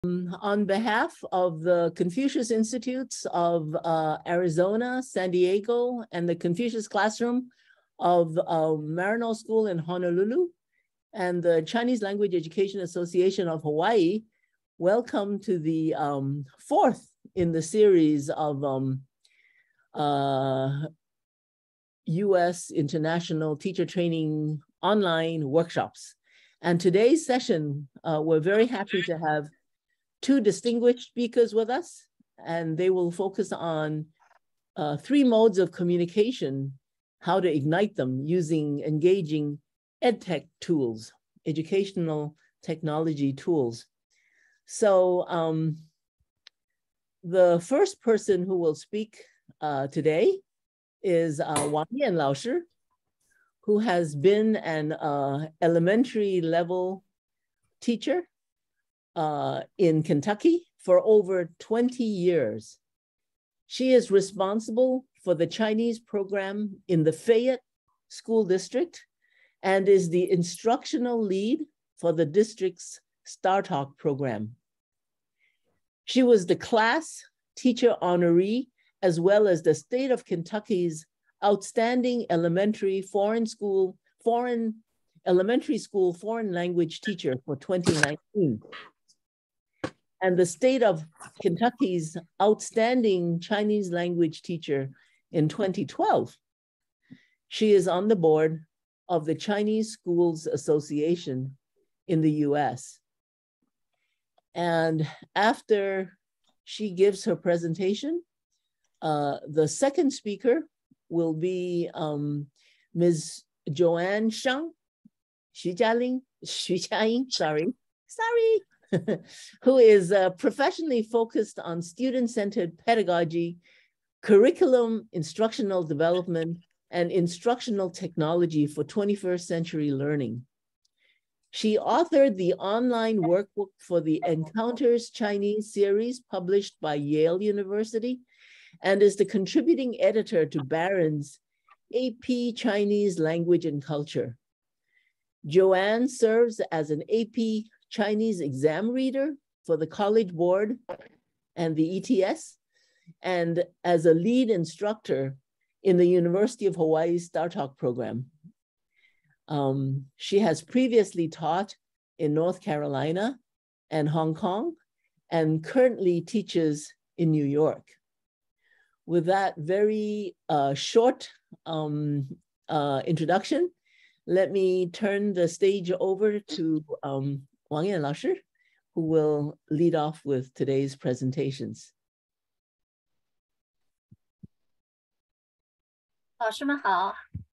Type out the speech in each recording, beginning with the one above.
On behalf of the Confucius Institutes of Arizona, San Diego, and the Confucius Classroom of Maryknoll School in Honolulu, and the Chinese Language Education Association of Hawaii, welcome to the fourth in the series of U.S. International Teacher Training online workshops. And today's session, we're very happy to have two distinguished speakers with us, and they will focus on three modes of communication, how to ignite them using engaging EdTech tools, educational technology tools. So the first person who will speak today is Wang Yan Lao Shi, who has been an elementary level teacher in Kentucky for over 20 years. She is responsible for the Chinese program in the Fayette School District and is the instructional lead for the district's StarTalk program. She was the class teacher honoree as well as the state of Kentucky's outstanding elementary elementary school foreign language teacher for 2019. And the state of Kentucky's outstanding Chinese language teacher in 2012. She is on the board of the Chinese Schools Association in the US. And after she gives her presentation, the second speaker will be Ms. Joanne Shang, Xu Jiaying, sorry, who is professionally focused on student-centered pedagogy, curriculum, instructional development, and instructional technology for 21st century learning. She authored the online workbook for the Encounters Chinese series published by Yale University and is the contributing editor to Barron's AP Chinese Language and Culture. Joanne serves as an AP Chinese exam reader for the College Board and the ETS, and as a lead instructor in the University of Hawaii's StarTalk program. She has previously taught in North Carolina and Hong Kong, and currently teaches in New York. With that very short introduction, let me turn the stage over to Wang Yan Lao Shi, who will lead off with today's presentations. 老师们好，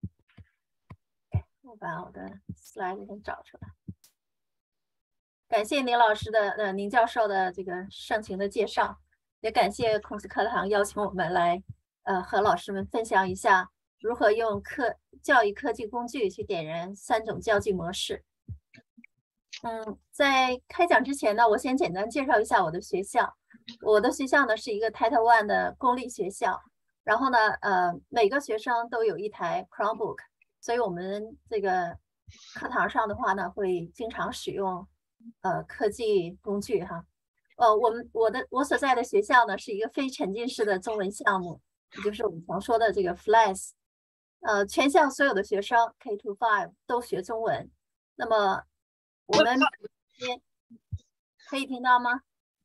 我把我的 slide 给找出来。感谢宁老师的宁教授的这个盛情的介绍，也感谢孔子课堂邀请我们来和老师们分享一下如何用教育科技工具去点燃3种交际模式。在开讲之前呢，我先简单介绍一下我的学校。我的学校呢是一个 Title I 的公立学校，然后呢，每个学生都有一台 Chromebook， 所以我们这个课堂上的话呢，会经常使用科技工具哈。我所在的学校呢是一个非沉浸式的中文项目，也就是我们常说的这个 FLAS。全校所有的学生 K-5 都学中文。那么我们可以听到吗？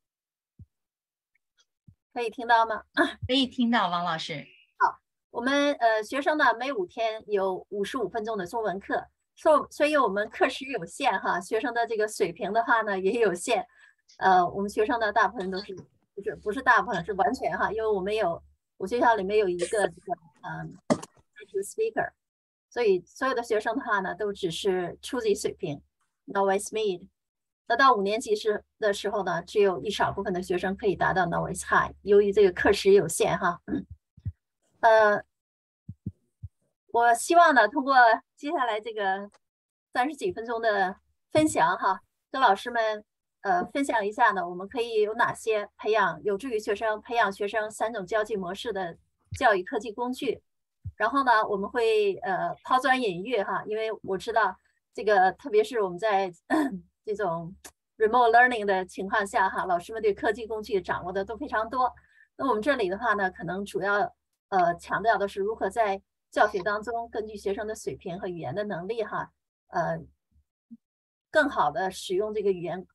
可以听到吗？ 可以听到，王老师。 好，我们学生呢每5天有55分钟的中文课，所以我们课时有限哈，学生的这个水平的话呢也有限。我们学生的大部分都是不是大部分是完全哈，因为我学校里面有一个这个native speaker， 所以所有的学生的话呢都只是初级水平 Novice Mid。那到5年级的时候呢，只有一少部分的学生可以达到 Novice High， 由于这个课时有限哈。我希望呢通过接下来这个30几分钟的分享哈，跟老师们分享一下呢，我们可以有哪些有助于学生培养学生3种交际模式的教育科技工具。然后呢，我们会抛砖引玉哈，因为我知道这个，特别是我们在这种 remote learning 的情况下哈，老师们对科技工具掌握的都非常多。那我们这里的话呢，可能主要强调的是如何在教学当中根据学生的水平和语言的能力哈，更好的使用这个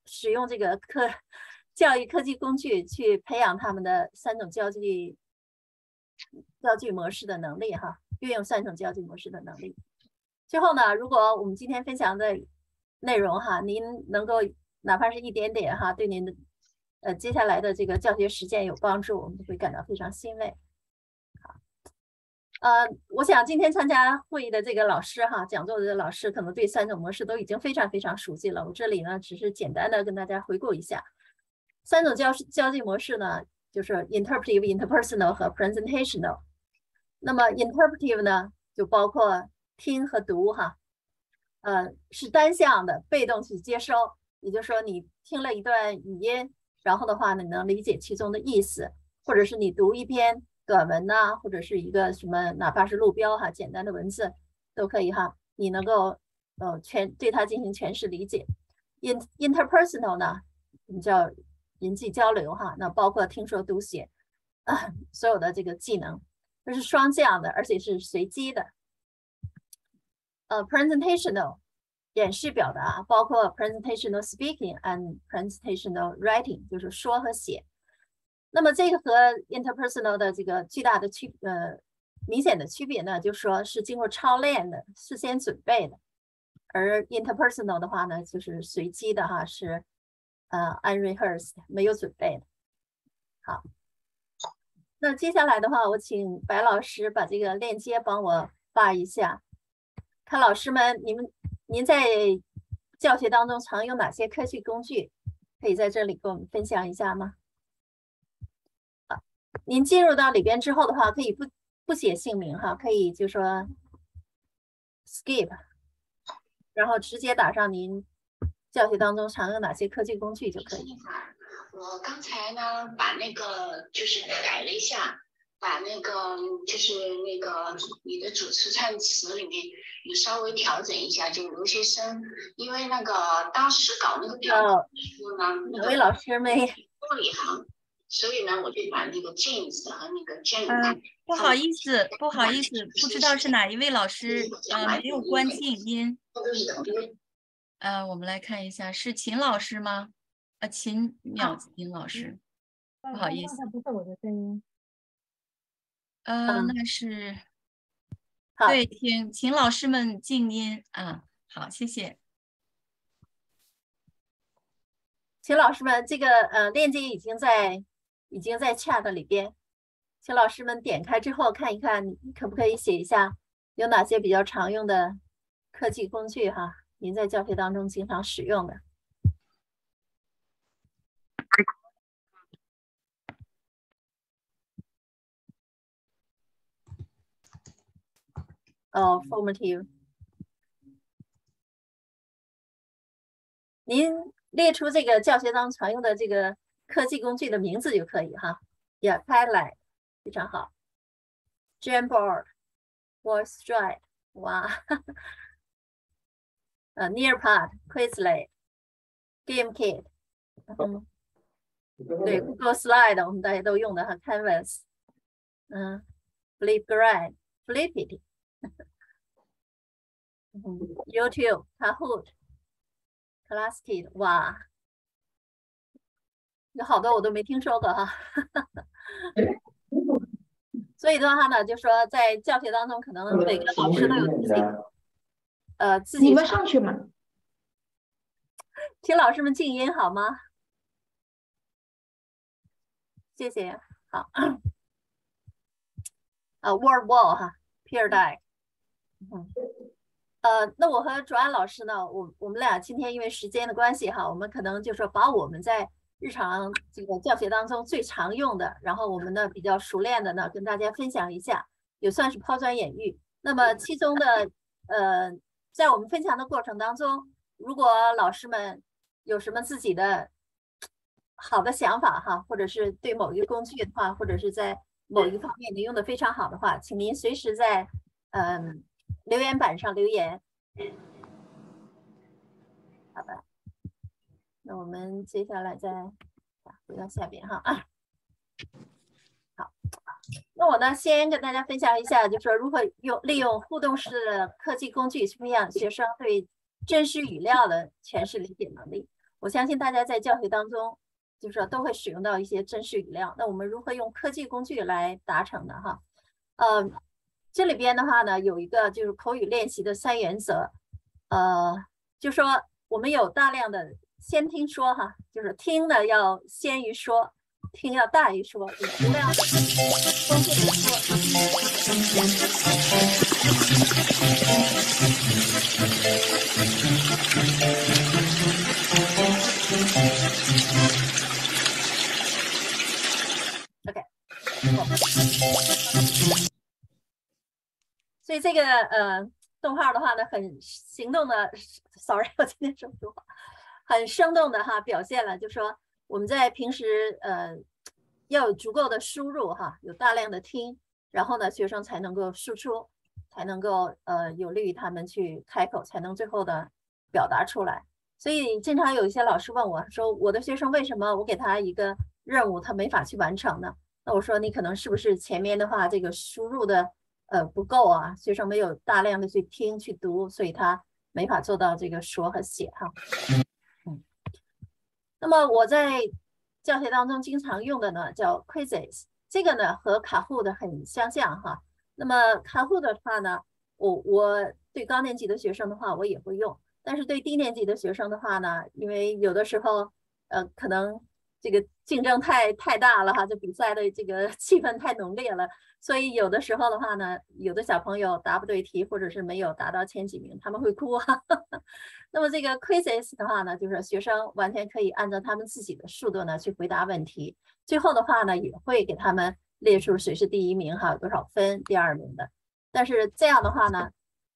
教育科技工具去培养他们的3种教具模式的能力哈，运用3种教具模式的能力。最后呢，如果我们今天分享的内容哈，您能够哪怕是一点点哈，对您的接下来的这个教学实践有帮助，我们会感到非常欣慰。好，我想今天参加会议的这个老师哈，讲座的老师可能对3种模式都已经非常非常熟悉了。我这里呢，只是简单的跟大家回顾一下3种教具模式呢，就是 interpretive、interpersonal 和 presentational。那么 interpretive 呢，就包括听和读哈，是单向的，被动去接收，也就是说你听了一段语音，然后的话你能理解其中的意思，或者是你读一篇短文呐，或者是一个什么，哪怕是路标哈，简单的文字都可以哈，你能够对它进行诠释理解。interpersonal 呢，我们叫人际交流哈，那包括听说读写所有的这个技能，这是双向的，而且是随机的。presentational 演示表达，包括 presentational speaking and presentational writing， 就是说和写。那么这个和 interpersonal 的这个巨大的明显的区别呢，就是说是经过操练的，事先准备的，而 interpersonal 的话呢，就是随机的哈，是unrehearsed 没有准备的。好，那接下来的话，我请白老师把这个链接帮我发一下。看老师们，您在教学当中常用哪些科技工具？可以在这里跟我们分享一下吗？您进入到里边之后的话，可以不写姓名哈，可以就说 skip， 然后直接打上您教学当中常用哪些科技工具就可以。 我刚才呢把那个就是改了一下，把那个就是那个你的主持串词里面你稍微调整一下，就留些声，因为那个当时搞那个表的时候呢， 哪位老师没多了一行，所以呢我就把那个 James 和那个 Jane， 不好意思，不知道是哪一位老师没有关静音。我们来看一下，是秦老师吗？秦淼金老师，不好意思， 不是我的声音。 那是对，请老师们静音啊。好，谢谢。 请老师们，这个链接已经在 chat 里边，请老师们点开之后看一看，你可不可以写一下有哪些比较常用的科技工具哈？您在教学当中经常使用的。formative。您列出这个教学当中常用的这个科技工具的名字就可以哈。Padlet 非常好。Jamboard、VoiceStride， 哇，Nearpod、Quizlet、GameKit， 对 ，Google Slide 我们大家都用的哈 ，Canvas， Flipgrid、Flippity， YouTube、Kahoot、Classkit， 哇，有好多我都没听说过哈。所以的话呢，就说在教学当中，可能每个老师都有自己你们上去吗？ 请老师们静音好吗？谢谢。好。Word Wall 哈 ，Peer Deck。那我和卓安老师呢，我们俩今天因为时间的关系哈，我们可能就说把我们在日常这个教学当中最常用的，然后我们呢比较熟练的呢，跟大家分享一下，也算是抛砖引玉。那么其中的在我们分享的过程当中，如果老师们有什么自己的好的想法哈，或者是对某一个工具的话，或者是在某一个方面您用的非常好的话，请您随时在留言板上留言。好吧。 那我们接下来再回到下边哈。好，那我呢先跟大家分享一下，就是说如何利用互动式的科技工具去培养学生对真实语料的诠释理解能力。我相信大家在教学当中，就是说都会使用到一些真实语料。那我们如何用科技工具来达成呢？哈，这里边的话呢，有一个就是口语练习的3原则。就说我们有大量的先听说哈，就是听呢要先于说，听要大于说，有足量的丰富的说。OK， 所以这个动画的话呢，很行动的 ，sorry， 我今天说不出话，很生动的哈，表现了，就说我们在平时要有足够的输入哈，有大量的听，然后呢，学生才能够输出，才能够有利于他们去开口，才能最后的表达出来。所以经常有一些老师问我说，我的学生为什么我给他一个任务，他没法去完成呢？那我说你可能是不是前面的话这个输入的不够啊，学生没有大量的去听去读，所以他没法做到这个说和写哈。那么我在教学当中经常用的呢叫 quizzes， 这个呢和Kahoot很相像哈。那么Kahoot的话呢，我对高年级的学生的话我也会用，但是对低年级的学生的话呢，因为有的时候可能这个竞争太大了哈，就比赛的这个气氛太浓烈了，所以有的时候的话呢，有的小朋友答不对题，或者是没有达到前几名，他们会哭哈。那么这个 quizzes 的话呢，就是学生完全可以按照他们自己的速度呢去回答问题，最后的话呢也会给他们列出谁是第1名哈，有多少分，第2名的。但是这样的话呢，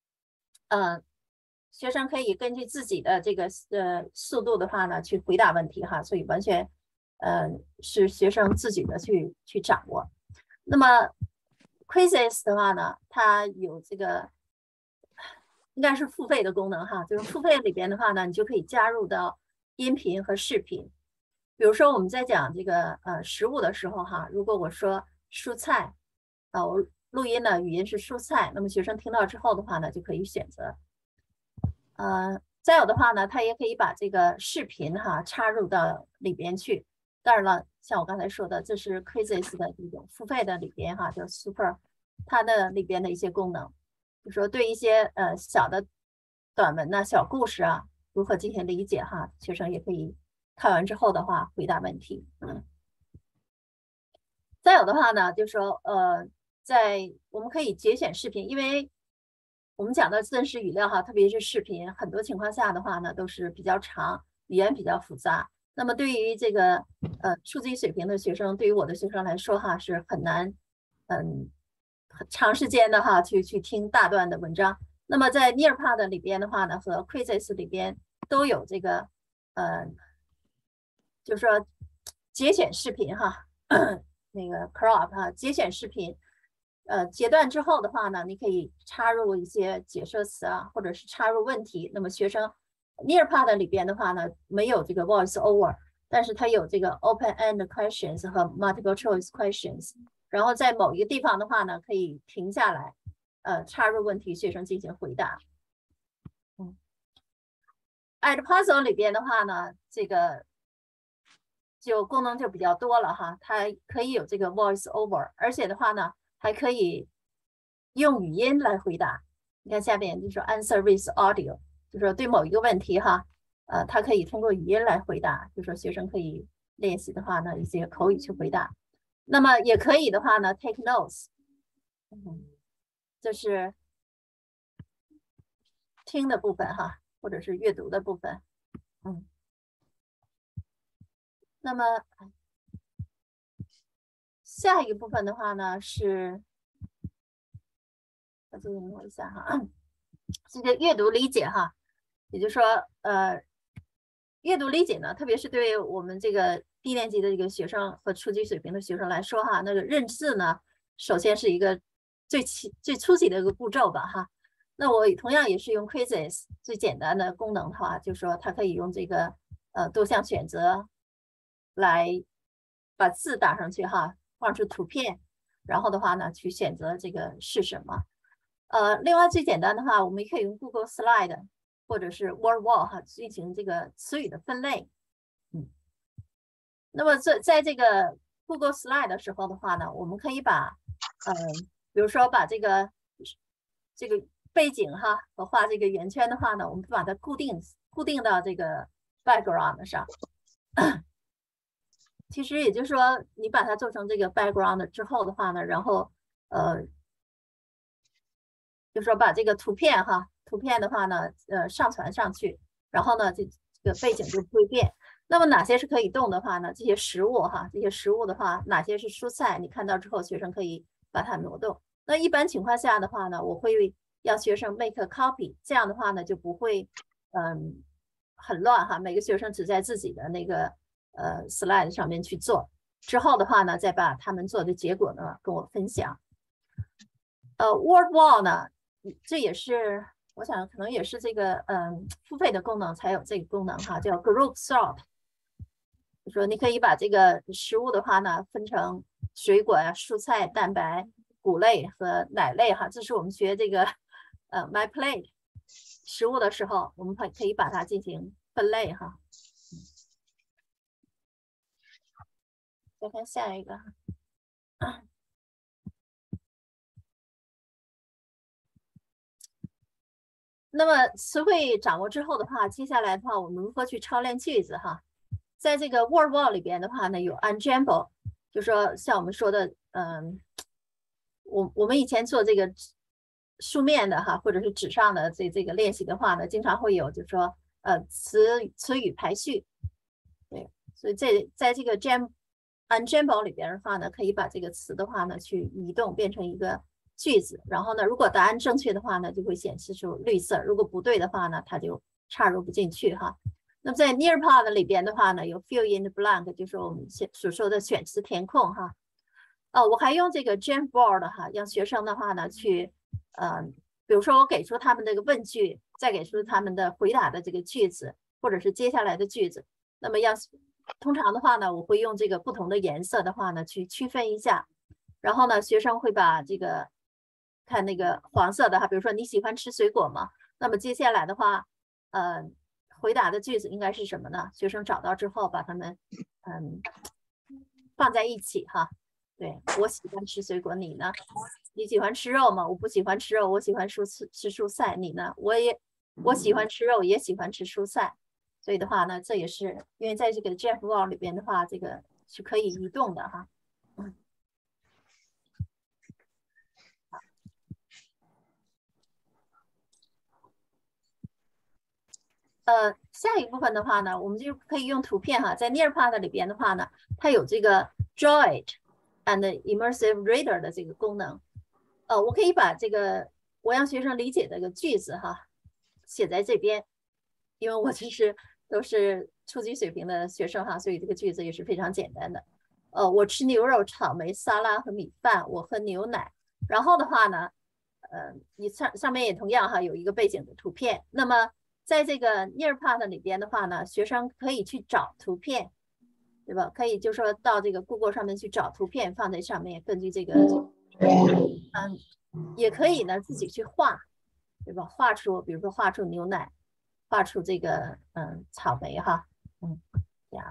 学生可以根据自己的这个速度的话呢去回答问题哈，所以完全是学生自己的去掌握。那么 quizzes 的话呢，它有这个应该是付费的功能哈，就是付费里边的话呢，你就可以加入到音频和视频。比如说我们在讲这个食物的时候哈，如果我说蔬菜我录音呢语音是蔬菜，那么学生听到之后的话呢就可以选择。再有的话呢，他也可以把这个视频哈插入到里边去。当然了，像我刚才说的，这是 quizzes 的这种付费的里边哈，叫 super， 它的里边的一些功能，比如说对一些小的短文呐、小故事啊，如何进行理解哈，学生也可以看完之后的话回答问题。再有的话呢，就是说我们可以节选视频，因为我们讲的真实语料哈，特别是视频，很多情况下的话呢都是比较长，语言比较复杂。那么对于这个初级水平的学生，对于我的学生来说哈，是很难长时间的哈去听大段的文章。那么在 Nearpod 里边的话呢，和 Quizzes 里边都有这个就是说节选视频哈，那个 crop 哈，节选视频。截断之后的话呢，你可以插入一些解说词啊，或者是插入问题。那么学生 Nearpod 里边的话呢，没有这个 voice over， 但是它有这个 open-end questions 和 multiple choice questions。然后在某一个地方的话呢，可以停下来，插入问题，学生进行回答。Edpuzzle 里边的话呢，这个就功能就比较多了哈，它可以有这个 voice over， 而且的话呢，还可以用语音来回答。你看下边就是说 answer with audio， 就是说对某一个问题哈，它可以通过语音来回答，就是说学生可以练习的话呢，一些口语去回答。那么也可以的话呢 ，take notes， 这是听的部分哈，或者是阅读的部分。那么下一个部分的话呢是，我这里摸一下哈，这个阅读理解哈，也就是说阅读理解呢，特别是对于我们这个低年级的这个学生和初级水平的学生来说哈，那个认字呢，首先是一个最初级的一个步骤吧哈。那我同样也是用 quizzes 最简单的功能的话，就是说它可以用这个多项选择来把字打上去哈，放出图片，然后的话呢去选择这个是什么。另外最简单的话，我们也可以用 Google Slide 或者是 Wordwall 哈进行这个词语的分类。那么在这个 Google Slide 的时候的话呢，我们可以把比如说把这个背景哈和画这个圆圈的话呢，我们把它固定到这个 background 上。其实也就是说，你把它做成这个 background 之后的话呢，然后就说把这个图片的话呢，上传上去，然后呢，这个背景就不会变。那么哪些是可以动的话呢？这些食物的话，哪些是蔬菜？你看到之后，学生可以把它挪动。那一般情况下的话呢，我会要学生 make a copy， 这样的话呢就不会很乱哈。每个学生只在自己的那个slide 上面去做，之后的话呢，再把他们做的结果呢跟我分享。Wordwall 呢，这也是我想可能也是这个付费的功能才有这个功能哈，叫 Group Sort。就说你可以把这个食物的话呢分成水果呀、蔬菜、蛋白、谷类和奶类哈。这是我们学这个My Plate 食物的时候，我们可以把它进行分类哈。再看下一个。那么词汇掌握之后的话，接下来的话，我们如何去操练句子哈？在这个 Wordwall 里边的话呢，有 Unjumble， 就说像我们说的，我们以前做这个书面的哈，或者是纸上的这个练习的话呢，经常会有就是说词语排序，对，所以在这个 Unjumble 里边的话呢，可以把这个词的话呢去移动变成一个句子，然后呢，如果答案正确的话呢，就会显示出绿色；如果不对的话呢，它就插入不进去哈。那么在 Nearpod 里边的话呢，有 Fill in the blank， 就是我们所说的选词填空哈。我还用这个 Jamboard 哈，让学生的话呢去比如说我给出他们这个问句，再给出他们的回答的这个句子，或者是接下来的句子。那么通常的话呢，我会用这个不同的颜色的话呢去区分一下，然后呢，学生会把这个看那个黄色的哈，比如说你喜欢吃水果吗？那么接下来的话，回答的句子应该是什么呢？学生找到之后，把它们放在一起哈。对，我喜欢吃水果，你呢？你喜欢吃肉吗？我不喜欢吃肉，我喜欢吃蔬菜，你呢？我喜欢吃肉，也喜欢吃蔬菜。所以的话呢，这也是因为在这个 Jamboard 里边的话，这个是可以移动的哈。下一部分的话呢，我们就可以用图片哈，在 Nearpod 里边的话呢，它有这个 Draw It and Immersive Reader 的这个功能。我可以把这个我让学生理解的一个句子哈写在这边，因为我其实都是初级水平的学生哈，所以这个句子也是非常简单的。我吃牛肉、草莓、沙拉和米饭，我喝牛奶。然后的话呢，你上面也同样哈有一个背景的图片。那么在这个 Nearpod 里边的话呢，学生可以去找图片，对吧？可以就说到这个 Google 上面去找图片放在上面，根据这个，也可以呢自己去画，对吧？画出，比如说画出牛奶，画出这个草莓哈，这样，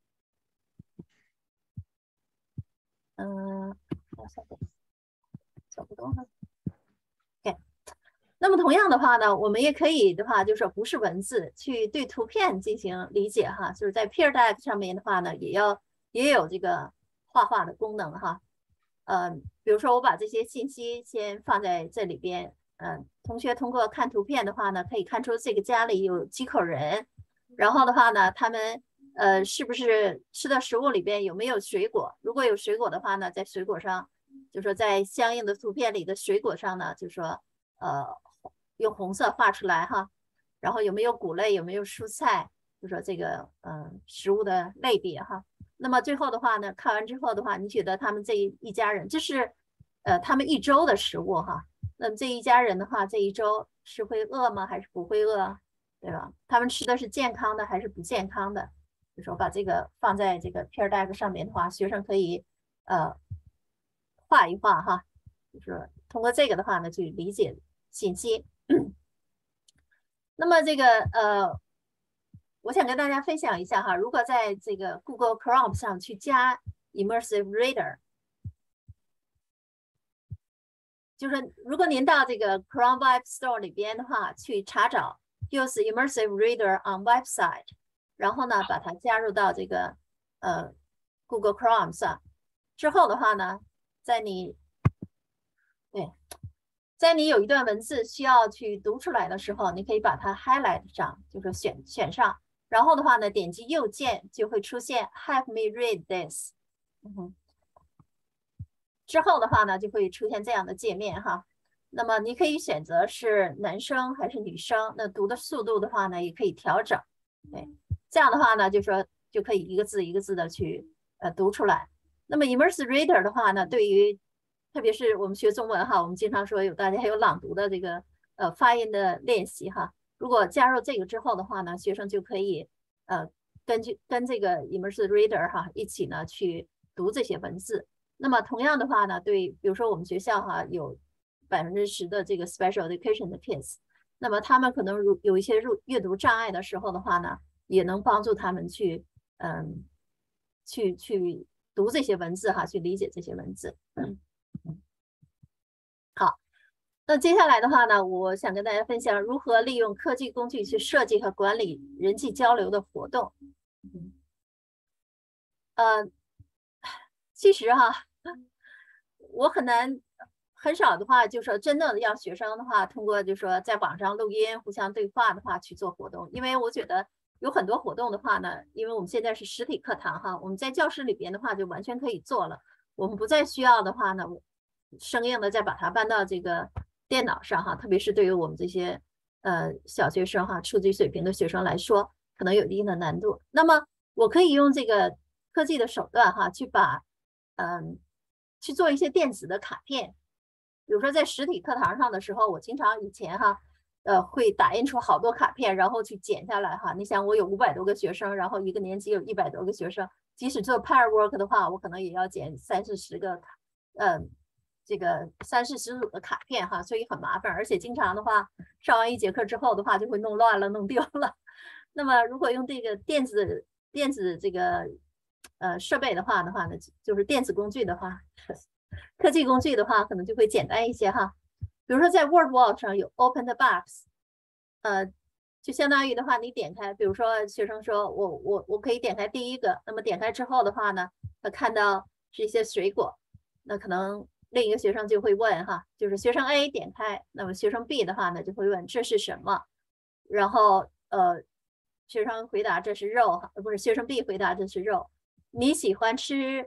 小不动哈。OK， 那么同样的话呢，我们也可以的话，就是说不是文字去对图片进行理解哈，就是在 Pear Deck 上面的话呢，也有这个画画的功能哈。比如说我把这些信息先放在这里边，同学通过看图片的话呢，可以看出这个家里有几口人，然后的话呢，他们是不是吃的食物里边有没有水果？如果有水果的话呢，在水果上，就说在相应的图片里的水果上呢，就说用红色画出来哈，然后有没有谷类，有没有蔬菜，就说这个食物的类别哈。那么最后的话呢，看完之后的话，你觉得他们这一家人，这是他们一周的食物哈。那么这一家人的话，这一周是会饿吗？还是不会饿？ 对吧？他们吃的是健康的还是不健康的？就说把这个放在这个 pear deck 上面的话，学生可以画一画哈，就是通过这个的话呢去理解信息。那么这个我想跟大家分享一下哈，如果在这个 Google Chrome 上去加 Immersive Reader， 就是如果您到这个 Chrome Web Store 里边的话，去查找 Use Immersive Reader on Website， 然后呢把它加入到这个Google Chrome 上之后的话呢，在你有一段文字需要去读出来的时候，你可以把它 highlight 上，就是选上，然后的话呢，点击右键就会出现 Have me read this，之后的话呢，就会出现这样的界面哈。那么你可以选择是男生还是女生，那读的速度的话呢，也可以调整。对，这样的话呢，就说就可以一个字一个字的去读出来。那么 Immersive Reader 的话呢，对于特别是我们学中文哈，我们经常说大家有朗读的这个发音的练习哈。如果加入这个之后的话呢，学生就可以跟这个 Immersive Reader 哈一起呢去读这些文字。那么同样的话呢，对，比如说我们学校哈有10%的这个 special education 的 kids， 那么他们可能有一些阅读障碍的时候的话呢，也能帮助他们去去读这些文字哈，去理解这些文字。好，那接下来的话呢，我想跟大家分享如何利用科技工具去设计和管理人际交流的活动。其实哈，我很少的话，就说真正的让学生的话，通过就说在网上录音、互相对话的话去做活动，因为我觉得有很多活动的话呢，因为我们现在是实体课堂哈，我们在教室里边的话就完全可以做了，我们不再需要的话呢，生硬的再把它搬到这个电脑上哈，特别是对于我们这些小学生哈，初级水平的学生来说，可能有一定的难度。那么我可以用这个科技的手段哈，去做一些电子的卡片。比如说在实体课堂上的时候，我经常以前哈，会打印出好多卡片，然后去剪下来哈。你想我有500多个学生，然后一个年级有100多个学生，即使做 pair work 的话，我可能也要剪30-40个这个30-40组的卡片哈，所以很麻烦，而且经常的话，上完1节课之后的话，就会弄乱了、弄丢了。那么如果用这个电子这个设备的话呢，就是电子工具的话，科技工具的话，可能就会简单一些哈。比如说在 WordWall 上有 Open the Box， 就相当于的话，你点开，比如说学生说我可以点开第一个，那么点开之后的话呢，看到是一些水果，那可能另一个学生就会问哈，就是学生 A 点开，那么学生 B 的话呢就会问这是什么，然后学生回答这是肉，不是学生 B 回答这是肉。你喜欢吃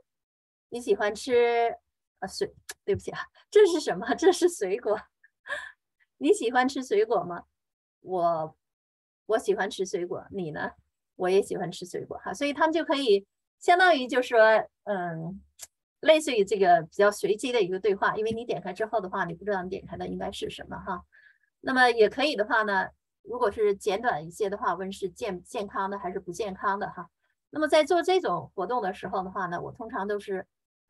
对不起啊，这是什么？这是水果。你喜欢吃水果吗？我喜欢吃水果，你呢？我也喜欢吃水果哈，所以他们就可以相当于就是说类似于这个比较随机的一个对话，因为你点开之后的话，你不知道你点开的应该是什么哈。那么也可以的话呢，如果是简短一些的话，问是健康的还是不健康的哈。那么在做这种活动的时候的话呢，我通常都是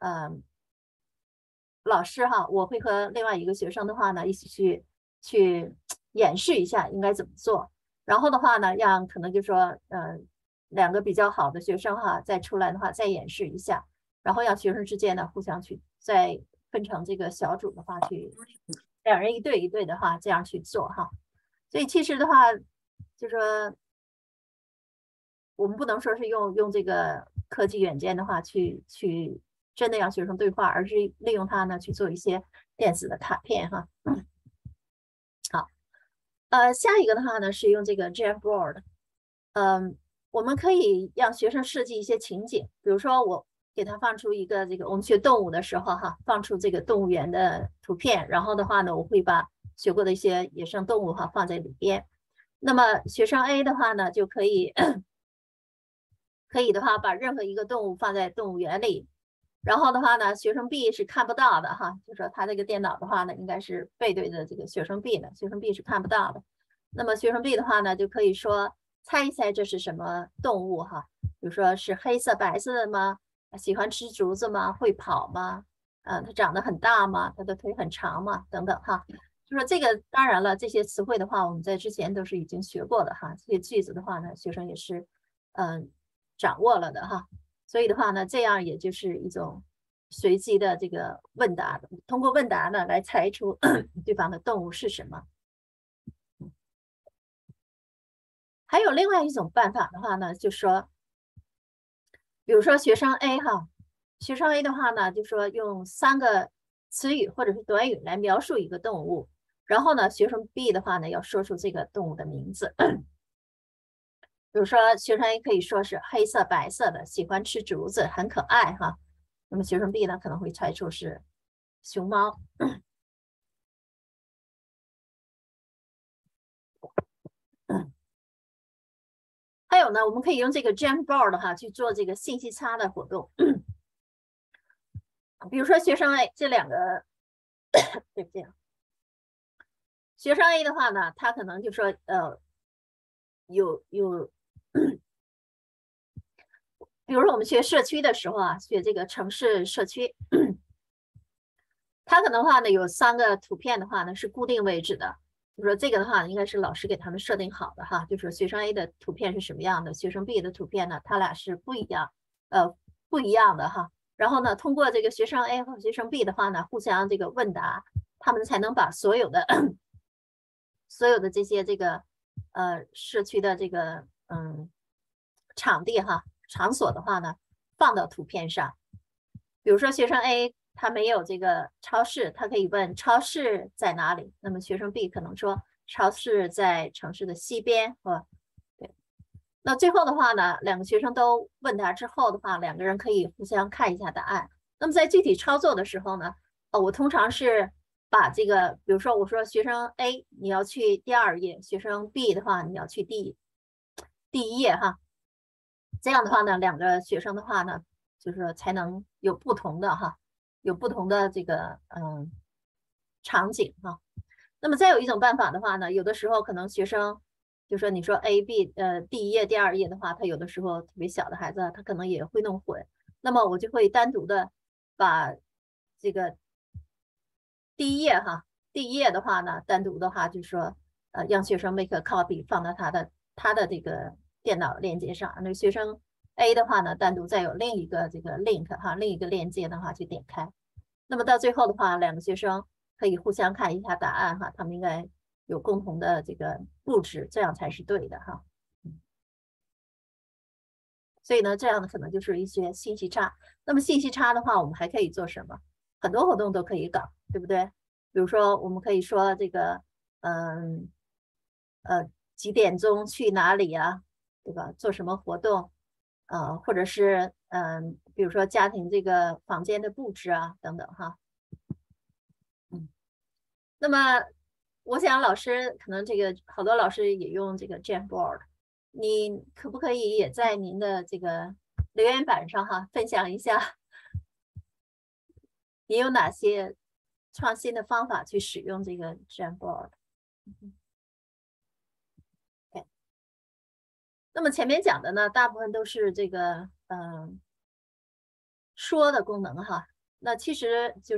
老师哈，我会和另外一个学生的话呢，一起去演示一下应该怎么做。然后的话呢，让可能就说2个比较好的学生哈，再出来的话再演示一下，然后让学生之间呢互相去再分成这个小组的话去2人1对1对的话这样去做哈。所以其实的话就说我们不能说是用这个科技软件的话去真的让学生对话，而是利用它呢去做一些电子的卡片哈。好，下一个的话呢是用这个 Jamboard，我们可以让学生设计一些情景，比如说我给他放出一个这个我们学动物的时候哈，放出这个动物园的图片，然后的话呢，我会把学过的一些野生动物哈放在里边。那么学生 A 的话呢，就可以的话把任何一个动物放在动物园里，然后的话呢，学生 B 是看不到的哈，就说他这个电脑的话呢，应该是背对着这个学生 B 的，学生 B 是看不到的。 那么学生 B 的话呢，就可以说猜一猜这是什么动物哈，比如说是黑色白色的吗？喜欢吃竹子吗？会跑吗？它长得很大吗？它的腿很长吗？等等哈。就说这个当然了，这些词汇的话，我们在之前都是已经学过的哈。这些句子的话呢，学生也是掌握了的哈。所以的话呢，这样也就是一种随机的这个问答，通过问答呢来猜出对方的动物是什么。还有另外一种办法的话呢，就说，比如说学生 A 哈，学生 A 的话呢，就说用3个词语或者是短语来描述一个动物，然后呢，学生 B 的话呢，要说出这个动物的名字。比如说学生 A 可以说是黑色白色的，喜欢吃竹子，很可爱哈。那么学生 B 呢可能会猜出是熊猫。还有呢，我们可以用这个 Jamboard 哈去做这个信息差的活动。比如说学生 A 这2个，对不起，学生 A 的话呢，他可能就说比如说我们学社区的时候啊，学这个城市社区，它可能的话呢有3个图片的话呢是固定位置的。就说这个的话应该是老师给他们设定好的哈，就是学生 A 的图片是什么样的，学生 B 的图片呢，他俩是不一样的哈。然后呢，通过这个学生 A 和学生 B 的话呢，互相这个问答，他们才能把所有的这些这个社区的这个场地哈场所的话呢，放到图片上。比如说学生 A 他没有这个超市，他可以问超市在哪里。那么学生 B 可能说超市在城市的西边，对。那最后的话呢，2个学生都问答之后的话，2个人可以互相看一下答案。那么在具体操作的时候呢，我通常是把这个，比如说我说学生 A 你要去第2页，学生 B 的话你要去第1页哈。这样的话呢，2个学生的话呢，就是才能有不同的哈。有不同的这个场景哈。那么再有一种办法的话呢，有的时候可能学生就说你说 A、B 第1页、第2页的话，他有的时候特别小的孩子，他可能也会弄混。那么我就会单独的把这个第1页哈，第1页的话呢，单独的话就是说让学生 make a copy 放到他的这个电脑链接上。那学生 A 的话呢，单独再有另一个这个 link 哈，另一个链接的话去点开。那么到最后的话，2个学生可以互相看一下答案哈，他们应该有共同的这个布置，这样才是对的哈。所以呢，这样的可能就是一些信息差。那么信息差的话，我们还可以做什么？很多活动都可以搞，对不对？比如说，我们可以说这个，几点钟去哪里啊，对吧？做什么活动？或者是比如说家庭这个房间的布置啊，等等哈。那么我想老师可能这个好多老师也用这个 Jamboard， 你可不可以也在您的这个留言板上哈分享一下，你有哪些创新的方法去使用这个 Jamboard？ 那么前面讲的呢，大部分都是这个说的功能哈。那其实就是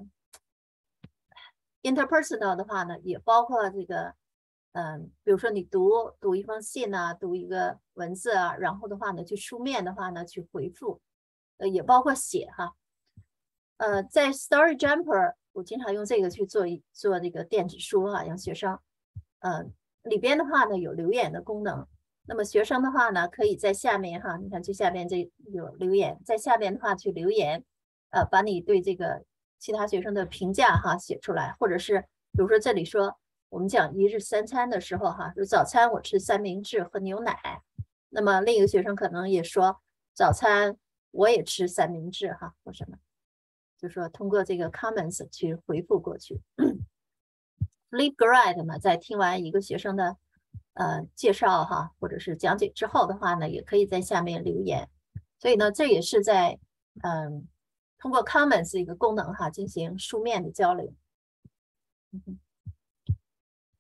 interpersonal 的话呢，也包括这个比如说你读一封信啊，读一个文字啊，然后的话呢，去书面的话呢去回复，也包括写哈。在 Story Jumper 我经常用这个去做这个电子书哈，让学生里边的话呢有留言的功能。那么学生的话呢，可以在下面哈，你看这下面这有留言，在下面的话去留言，把你对这个其他学生的评价哈写出来，或者是比如说这里说我们讲1日3餐的时候哈，就早餐我吃3明治和牛奶，那么另一个学生可能也说早餐我也吃3明治哈或什么，就说通过这个 comments 去回复过去。Flipgrid 呢，在听完一个学生的介绍哈，或者是讲解之后的话呢，也可以在下面留言。所以呢，这也是在通过 comments 一个功能哈，进行书面的交流。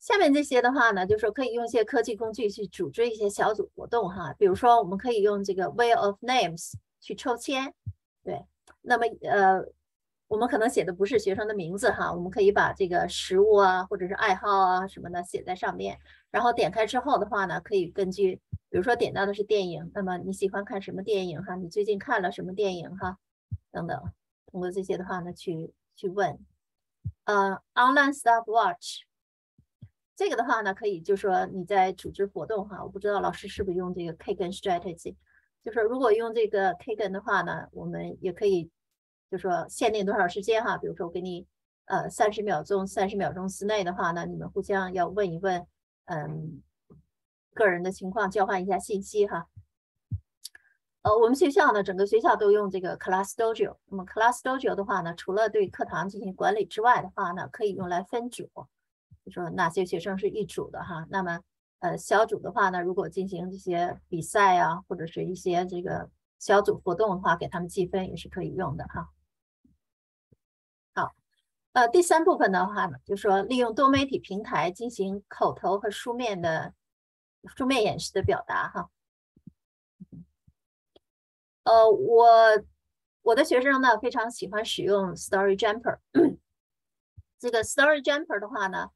下面这些的话呢，就是说可以用一些科技工具去组织一些小组活动哈，比如说我们可以用这个 Wheel of Names 去抽签，对，那么我们可能写的不是学生的名字哈，我们可以把这个食物啊或者是爱好啊什么的写在上面，然后点开之后的话呢，可以根据比如说点到的是电影，那么你喜欢看什么电影哈？你最近看了什么电影哈？等等，通过这些的话呢去问。Online stopwatch 这个的话呢，可以就是说你在组织活动哈，我不知道老师是不是用这个 Kagan strategy， 就是说如果用这个 Kagan 的话呢，我们也可以就是说限定多少时间哈，比如说我给你30秒钟，30秒钟之内的话呢，你们互相要问一问个人的情况，交换一下信息哈。我们学校呢，整个学校都用这个 Class Dojo。那么 Class Dojo 的话呢，除了对课堂进行管理之外的话呢，可以用来分组，就说哪些学生是一组的哈。那么小组的话呢，如果进行这些比赛啊，或者是一些这个小组活动的话，给他们记分也是可以用的哈。好，第3部分的话呢，就是说利用多媒体平台进行口头和书面演示的表达哈。我的学生呢非常喜欢使用 Story Jumper 这个 Story Jumper 的话呢，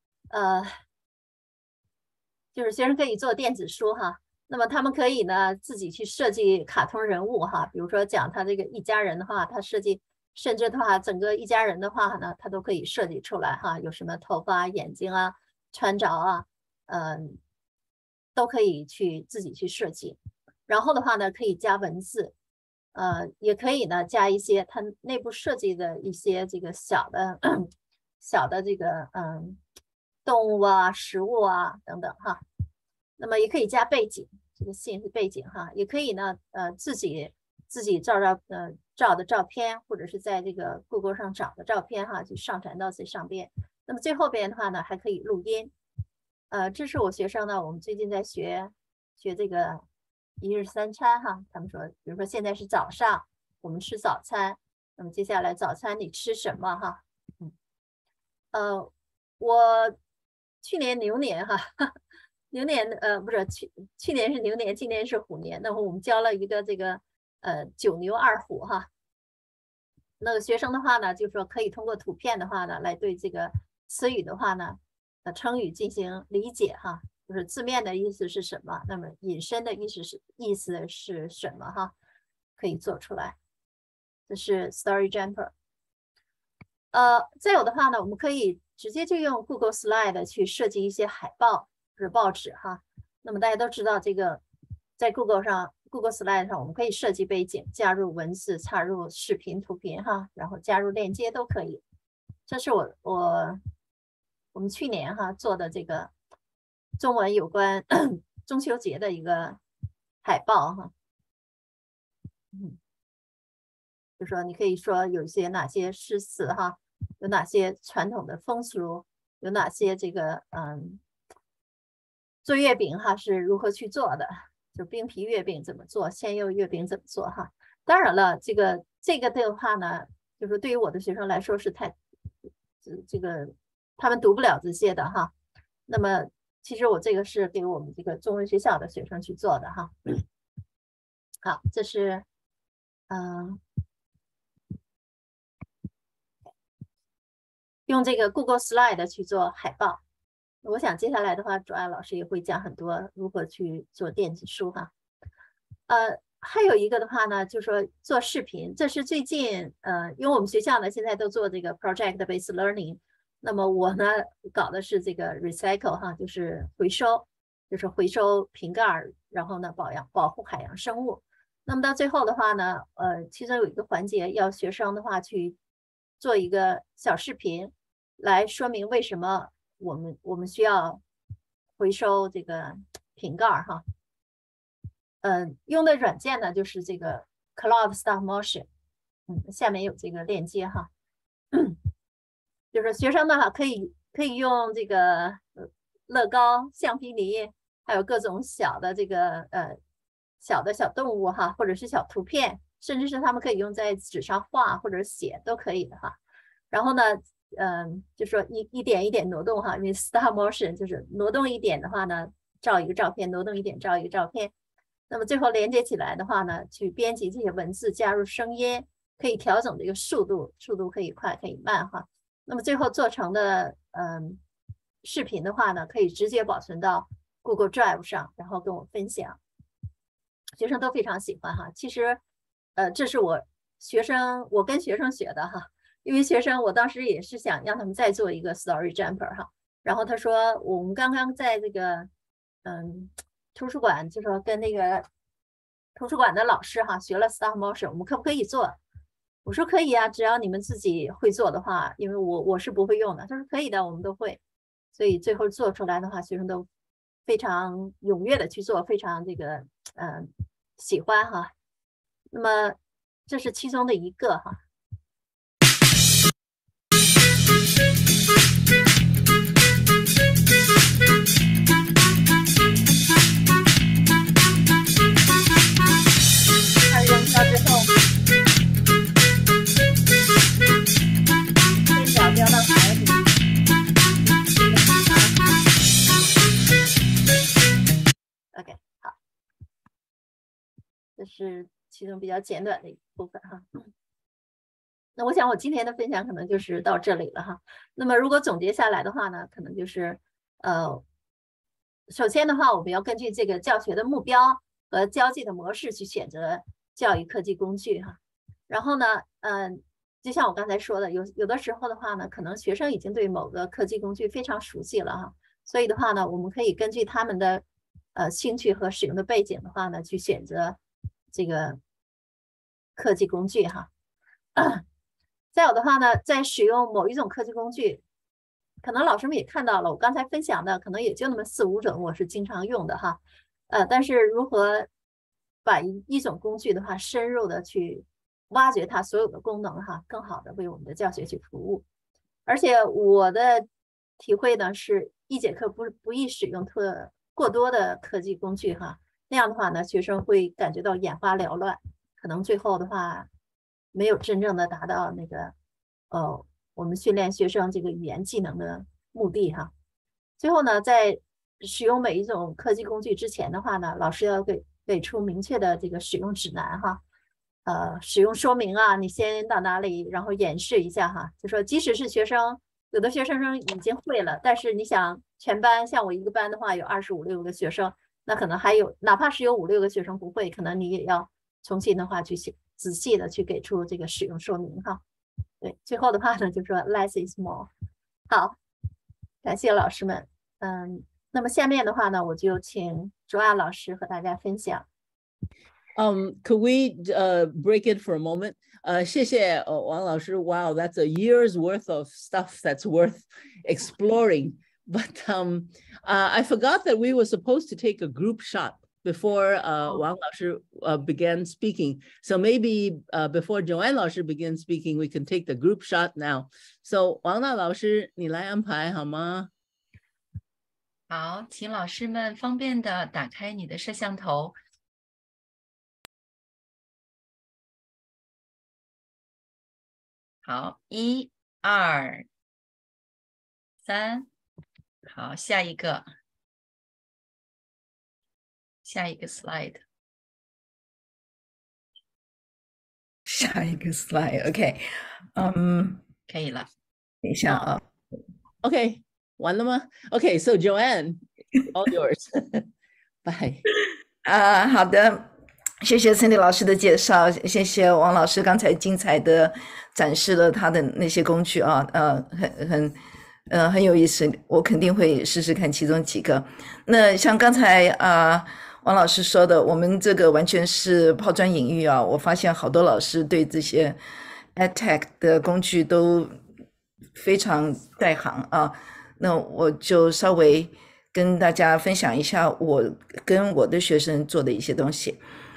就是学生可以做电子书哈，那么他们可以呢自己去设计卡通人物哈，比如说讲他这个一家人的话，他设计，甚至的话整个一家人的话呢，他都可以设计出来哈，有什么头发、眼睛啊、穿着啊，都可以自己去设计。然后的话呢，可以加文字，也可以呢加一些它内部设计的一些这个小的这个动物啊、食物啊等等哈。那么也可以加背景，这个信是背景哈，也可以呢自己照的照片，或者是在这个 Google 上找的照片哈，就上传到这上边。那么最后边的话呢，还可以录音。这是我学生呢，我们最近在学这个1日3餐哈，他们说，比如说现在是早上，我们吃早餐，那么接下来早餐你吃什么哈？我去年牛年哈，牛年不是去年是牛年，今年是虎年，那么我们教了一个这个9牛2虎哈。那个学生的话呢，就是说可以通过图片的话呢，来对这个词语的话呢，成语进行理解哈。就是字面的意思是什么，那么引申的意思是什么哈，可以做出来。这是 Story Jumper。再有的话呢，我们可以直接就用 Google Slide 去设计一些海报或者报纸哈。那么大家都知道，这个在 Google Slide 上，我们可以设计背景，加入文字，插入视频、图片哈，然后加入链接都可以。这是我们去年哈做的这个中文有关中秋节的一个海报哈，就说你可以说有些哪些诗词哈，有哪些传统的风俗，有哪些这个做月饼哈是如何去做的，就冰皮月饼怎么做，鲜柚月饼怎么做哈。当然了，这个的话呢，就是对于我的学生来说是这个他们读不了这些的哈。那么其实我这个是给我们这个中文学校的学生去做的哈。好，这是用这个 Google Slide 去做海报。我想接下来的话，卓爱老师也会讲很多如何去做电子书哈。还有一个的话呢，就是说做视频，这是最近因为我们学校呢现在都做这个 Project Based Learning。那么我呢搞的是这个 recycle 哈，就是回收瓶盖，然后呢保护海洋生物。那么到最后的话呢，其中有一个环节要学生的话去做一个小视频，来说明为什么我们需要回收这个瓶盖哈。用的软件呢就是这个 Cloud Stop Motion，下面有这个链接哈。就是学生的话可以用这个乐高、橡皮泥，还有各种小的这个小动物哈，或者是小图片，甚至是他们可以用在纸上画或者写都可以的哈。然后呢， 就说一点一点挪动哈，因为 stop motion 就是挪动一点的话呢，照一个照片，挪动一点照一个照片。那么最后连接起来的话呢，去编辑这些文字，加入声音，可以调整这个速度可以快可以慢哈。那么最后做成的视频的话呢，可以直接保存到 Google Drive 上，然后跟我分享。学生都非常喜欢哈。其实这是我跟学生学的哈，因为学生我当时也是想让他们再做一个 Story Jumper 哈，然后他说我们刚刚在这个图书馆，就说跟那个图书馆的老师哈学了 Stop Motion， 我们可不可以做？我说可以啊，只要你们自己会做的话，因为我是不会用的。他说可以的，我们都会。所以最后做出来的话，学生都非常踊跃的去做，非常这个喜欢哈。那么这是其中的一个哈。它扔掉之后，这脚掉到海里。OK， 好，这是其中比较简短的一部分哈。那我想我今天的分享可能就是到这里了哈。那么如果总结下来的话呢，可能就是首先的话，我们要根据这个教学的目标和交际的模式去选择教育科技工具哈。然后呢，就像我刚才说的，有的时候的话呢，可能学生已经对某个科技工具非常熟悉了哈，所以的话呢，我们可以根据他们的兴趣和使用的背景的话呢，去选择这个科技工具哈。再有的话呢，在使用某一种科技工具，可能老师们也看到了，我刚才分享的可能也就那么4、5种我是经常用的哈。但是如何把一种工具的话，深入的去挖掘它所有的功能哈，更好的为我们的教学去服务。而且我的体会呢是，一节课不宜使用过多的科技工具哈，那样的话呢，学生会感觉到眼花缭乱，可能最后的话没有真正的达到那个我们训练学生这个语言技能的目的哈。最后呢，在使用每一种科技工具之前的话呢，老师要给出明确的这个使用指南哈，使用说明啊，你先到哪里，然后演示一下哈。就说即使是有的学生已经会了，但是你想全班，像我一个班的话有25、26个学生，那可能还有哪怕是有5、6个学生不会，可能你也要重新的话去仔细的去给出这个使用说明哈。对，最后的话呢，就说 less is more。好，感谢老师们。那么下面的话呢，我就请卓亚老师和大家分享。 Could we break it for a moment? 谢谢王老师。Wow, that's a year's worth of stuff that's worth exploring. But I forgot that we were supposed to take a group shot before Wang Laoshi began speaking. So maybe before Joanne Laoshi begins speaking, we can take the group shot now. So Wang Laoshi, 你来安排好吗？ 好，请老师们方便的打开你的摄像头。好，1、2、3，好，下一个 slide。 下一个 slide，OK， 可以了。 等一下啊 ，OK， 完了吗 ？OK， so Joanne, all yours. Bye. 好的，谢谢 Cindy 老师的介绍，谢谢王老师刚才精彩的展示了他的那些工具啊，很有意思，我肯定会试试看其中几个。那像刚才王老师说的，我们这个完全是抛砖引玉啊！我发现好多老师对这些 EdTech 的工具都非常在行啊。那我就稍微跟大家分享一下我跟我的学生做的一些东西。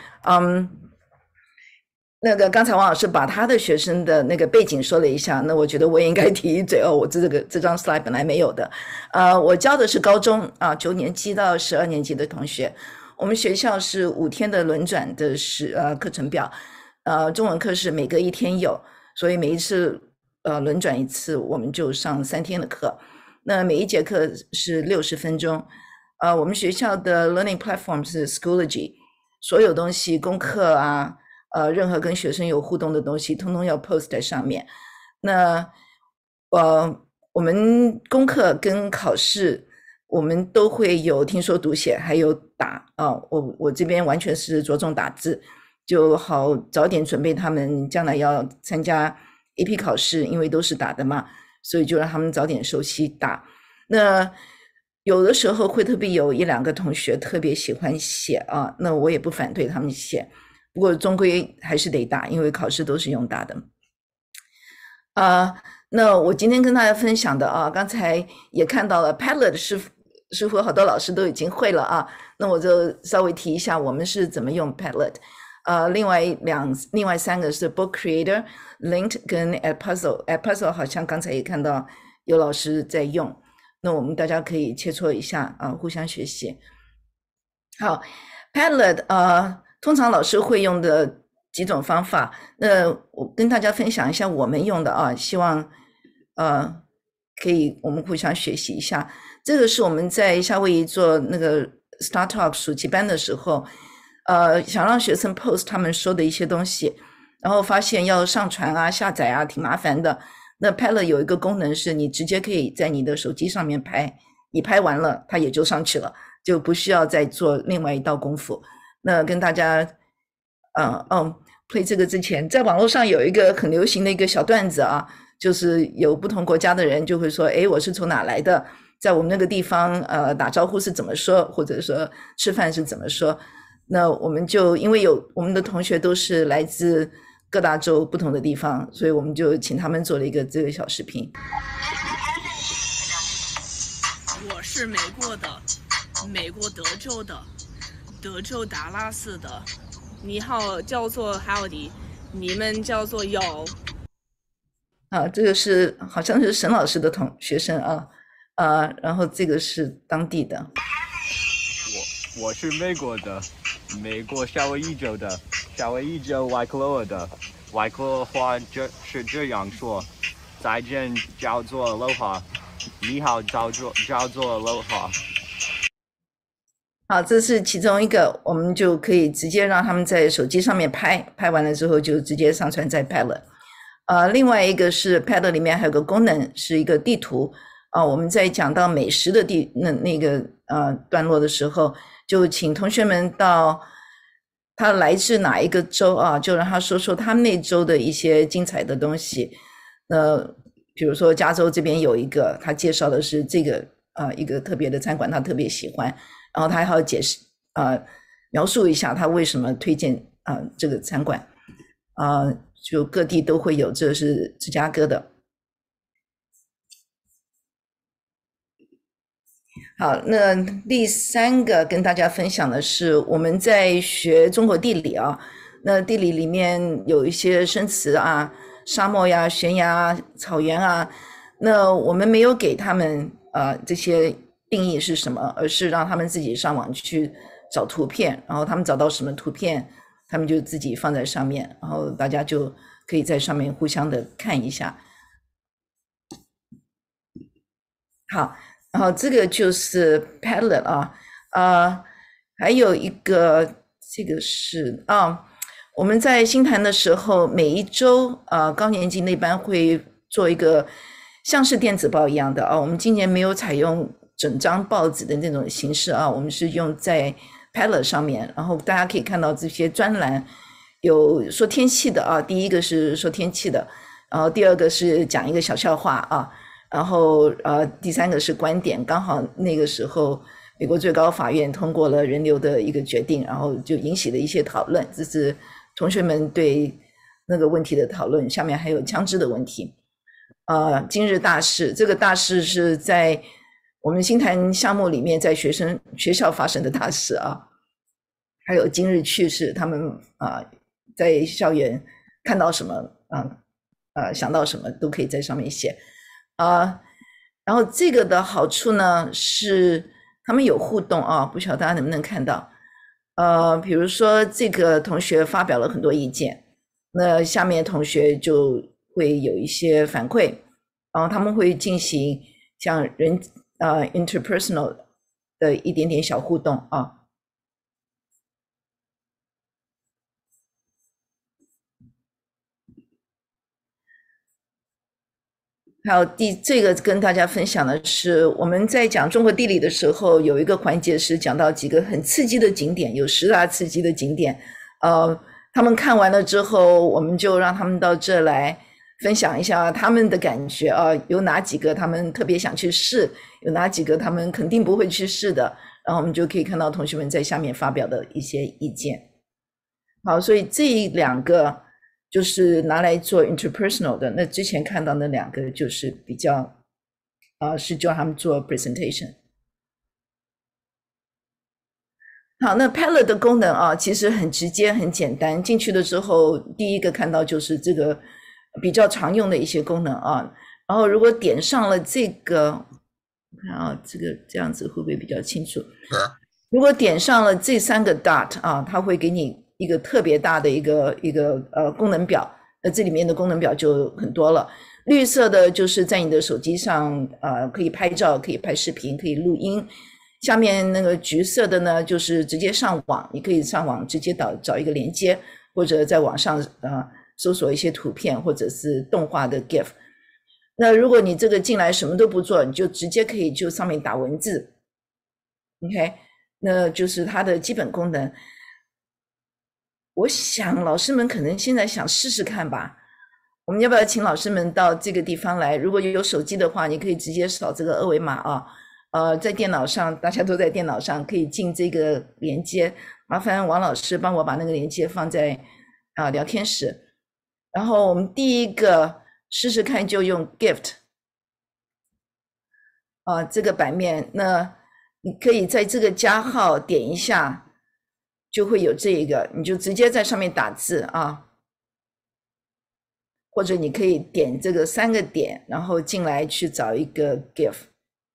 那个刚才王老师把他的学生的那个背景说了一下，那我觉得我也应该提一嘴哦，我这张 slide 本来没有的。我教的是高中9年级到12年级的同学。我们学校是5天的轮转的课程表，中文课是每隔1天有，所以每一次轮转一次，我们就上3天的课。那每一节课是60分钟。我们学校的 learning platform 是 Schoology， 所有东西功课啊，任何跟学生有互动的东西，通通要 post 在上面。那我们功课跟考试，我们都会有听说读写，还有打我这边完全是着重打字，就好早点准备他们将来要参加 AP 考试，因为都是打的嘛，所以就让他们早点熟悉打。那有的时候会特别有1-2个同学特别喜欢写啊，那我也不反对他们写，不过终归还是得打，因为考试都是用打的。那我今天跟大家分享的刚才也看到了 Padlet 似乎好多老师都已经会了啊，那我就稍微提一下我们是怎么用 Padlet。另外3个是 Book Creator、Linked 跟 Edpuzzle。Edpuzzle 好像刚才也看到有老师在用，那我们大家可以切磋一下互相学习。好 ，Padlet 通常老师会用的几种方法，那我跟大家分享一下我们用的希望可以我们互相学习一下。这个是我们在夏威夷做那个 Star Talk 暑期班的时候，想让学生 post 他们说的一些东西，然后发现要上传下载挺麻烦的。那 Padlet 有一个功能是你直接可以在你的手机上面拍，你拍完了它也就上去了，就不需要再做另外一道功夫。那跟大家play 这个之前，在网络上有一个很流行的一个小段子就是有不同国家的人就会说，我是从哪来的，在我们那个地方打招呼是怎么说，或者说吃饭是怎么说。那我们就因为我们的同学都是来自各大洲不同的地方，所以我们就请他们做了一个这个小视频。 我是美国的，美国德州的，德州达拉斯的。你好，叫做 Howdy， 你们叫做有。 这个是好像是沈老师的学生然后这个是当地的。 我是美国的，美国夏威夷州的，夏威夷州外克罗的，外克罗话是这样说：再见叫做 Aloha， 你好叫做 Aloha。 好，这是其中一个，我们就可以直接让他们在手机上面拍完了之后就直接上传在 Padlet。另外一个是 Padlet 里面还有个功能是一个地图我们在讲到美食的那个段落的时候，就请同学们到他来自哪一个州就让他说说他们那州的一些精彩的东西。比如说加州这边有一个，他介绍的是这个一个特别的餐馆，他特别喜欢，然后他还要解释描述一下他为什么推荐这个餐馆就各地都会有，这是芝加哥的。好，那第3个跟大家分享的是我们在学中国地理那地理里面有一些生词沙漠呀、悬崖、草原那我们没有给他们这些定义是什么，而是让他们自己上网去找图片，然后他们找到什么图片，他们就自己放在上面，然后大家就可以在上面互相的看一下。好，然后这个就是 Padlet 还有一个这个是我们在新坛的时候，每一周高年级那班会做一个像是电子报一样的我们今年没有采用整张报纸的那种形式我们是用在 Padlet 上面，然后大家可以看到这些专栏，有说天气的第一个是说天气的，然后第2个是讲一个小笑话然后第3个是观点，刚好那个时候美国最高法院通过了人流的一个决定，然后就引起了一些讨论，这是同学们对那个问题的讨论。下面还有枪支的问题今日大事，这个大事是在我们新坛项目里面在学校发生的大事还有今日趣事，他们在校园看到什么想到什么都可以在上面写然后这个的好处呢是他们有互动不晓得大家能不能看到比如说这个同学发表了很多意见，那下面同学就会有一些反馈，然后他们会进行像interpersonal 的一点点小互动啊。还有这个跟大家分享的是，我们在讲中国地理的时候，有一个环节是讲到几个很刺激的景点，有10大刺激的景点。他们看完了之后，我们就让他们到这来分享一下他们的感觉啊，有哪几个他们特别想去试，有哪几个他们肯定不会去试的，然后我们就可以看到同学们在下面发表的一些意见。好，所以这2个就是拿来做 interpersonal 的，那之前看到那2个就是比较是叫他们做 presentation。好，那 Padlet 的功能啊，其实很直接很简单，进去了之后第一个看到就是这个比较常用的一些功能啊，然后如果点上了这个，看啊，这个这样子会不会比较清楚？如果点上了这3个 dot 啊，它会给你一个特别大的一个功能表，那这里面的功能表就很多了。绿色的就是在你的手机上可以拍照，可以拍视频，可以录音。下面那个橘色的呢，就是直接上网，你可以上网直接找一个连接，或者在网上搜索一些图片或者是动画的 GIF。那如果你这个进来什么都不做，你就直接可以就上面打文字 ，OK， 那就是它的基本功能。我想老师们可能现在想试试看吧，我们要不要请老师们到这个地方来？如果有手机的话，你可以直接扫这个2维码啊。在电脑上，大家都在电脑上可以进这个连接，麻烦王老师帮我把那个连接放在聊天室。然后我们第一个试试看，就用 gift 这个版面，那你可以在这个加号点一下，就会有这一个，你就直接在上面打字啊，或者你可以点这个3个点，然后进来去找一个 gift。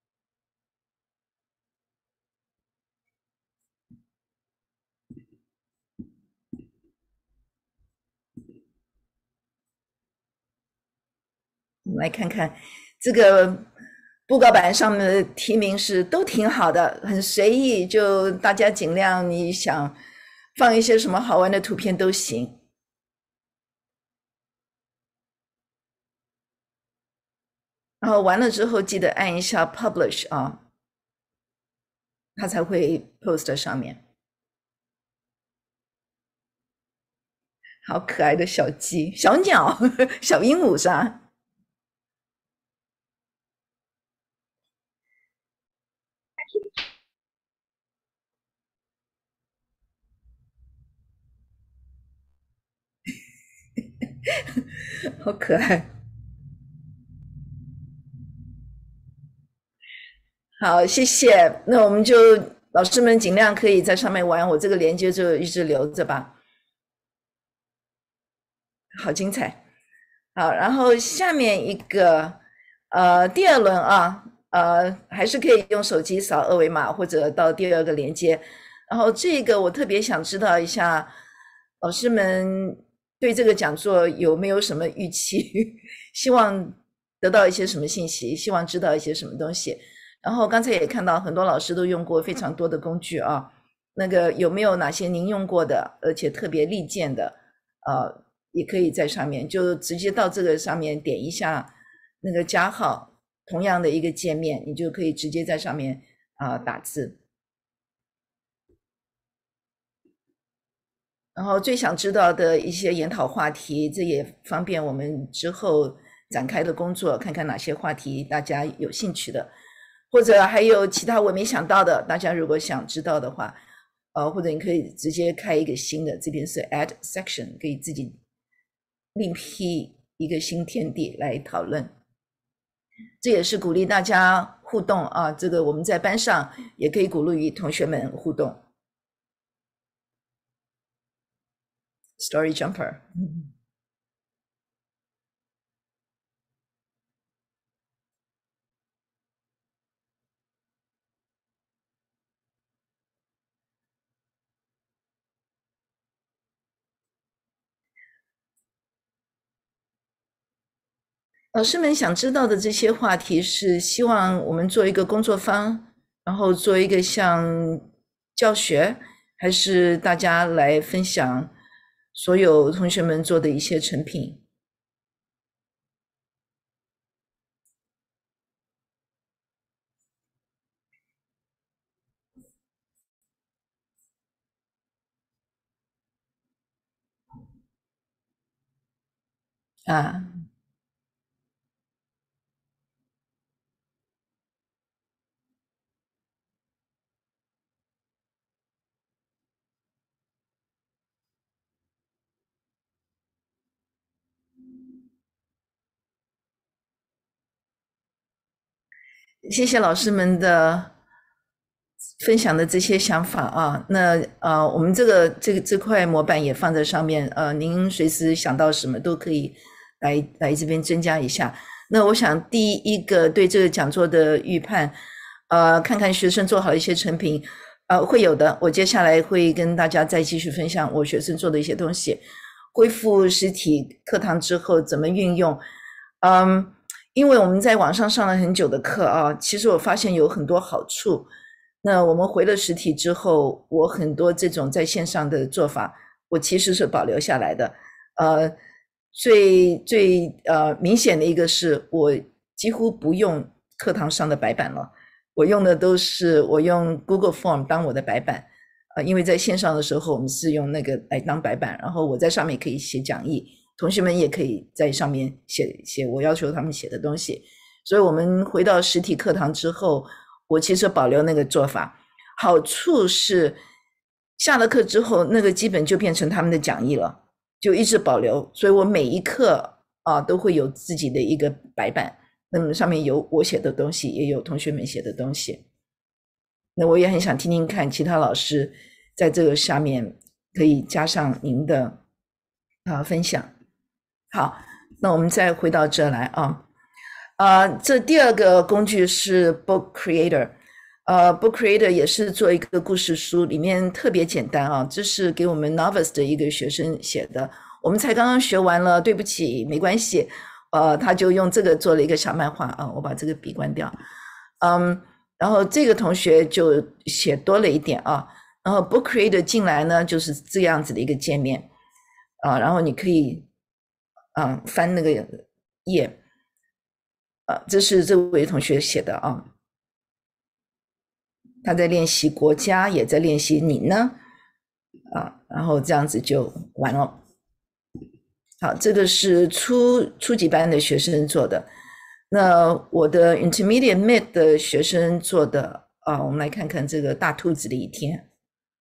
我们来看看这个布告板上面的题名是都挺好的，很随意，就大家尽量你想放一些什么好玩的图片都行。然后完了之后记得按一下 publish 啊，它才会 post 在上面。好可爱的小鸡、小鸟、小鹦鹉是吧？好可爱。好，谢谢。那我们就老师们尽量可以在上面玩，我这个连接就一直留着吧。好精彩。好，然后下面一个第2轮啊，还是可以用手机扫2维码或者到第2个连接。然后这个我特别想知道一下，老师们对这个讲座有没有什么预期？希望得到一些什么信息？希望知道一些什么东西？然后刚才也看到很多老师都用过非常多的工具啊，那个有没有哪些您用过的，而且特别利剑的，也可以在上面就直接到这个上面点一下那个加号，同样的一个界面，你就可以直接在上面打字。然后最想知道的一些研讨话题，这也方便我们之后展开的工作，看看哪些话题大家有兴趣的，或者还有其他我没想到的，大家如果想知道的话，或者你可以直接开一个新的，这边是 add section， 可以自己另辟一个新天地来讨论。这也是鼓励大家互动啊，这个我们在班上也可以鼓励同学们互动。Story Jumper。 老师们想知道的这些话题是希望我们做一个工作坊，然后做一个像教学，还是大家来分享所有同学们做的一些成品？啊，谢谢老师们的分享的这些想法啊。那我们这块模板也放在上面，您随时想到什么都可以来这边增加一下。那我想第一个对这个讲座的预判，看看学生做好一些成品，会有的。我接下来会跟大家再继续分享我学生做的一些东西。恢复实体课堂之后怎么运用？因为我们在网上上了很久的课啊，其实我发现有很多好处。那我们回了实体之后，我很多这种在线上的做法，我其实是保留下来的。最明显的一个是我几乎不用课堂上的白板了，我用的都是我用 Google Form 当我的白板。因为在线上的时候我们是用那个来当白板，然后我在上面可以写讲义，同学们也可以在上面写我要求他们写的东西。所以我们回到实体课堂之后，我其实保留那个做法。好处是下了课之后那个基本就变成他们的讲义了，就一直保留。所以我每一课都会有自己的一个白板，那么上面有我写的东西，也有同学们写的东西。那我也很想听听看其他老师在这个下面可以加上您的分享。好，那我们再回到这来这第二个工具是 Book Creator。Book Creator 也是做一个故事书，里面特别简单这是给我们 Novice 的一个学生写的，我们才刚刚学完了，对不起，没关系。他就用这个做了一个小漫画我把这个笔关掉。然后这个同学就写多了一点然后 Book Creator 进来呢，就是这样子的一个界面然后你可以翻那个页这是这位同学写的他在练习国家，也在练习你呢然后这样子就完了。好，这个是初级班的学生做的。那我的 Intermediate Mid 的学生做的我们来看看这个大兔子的一天。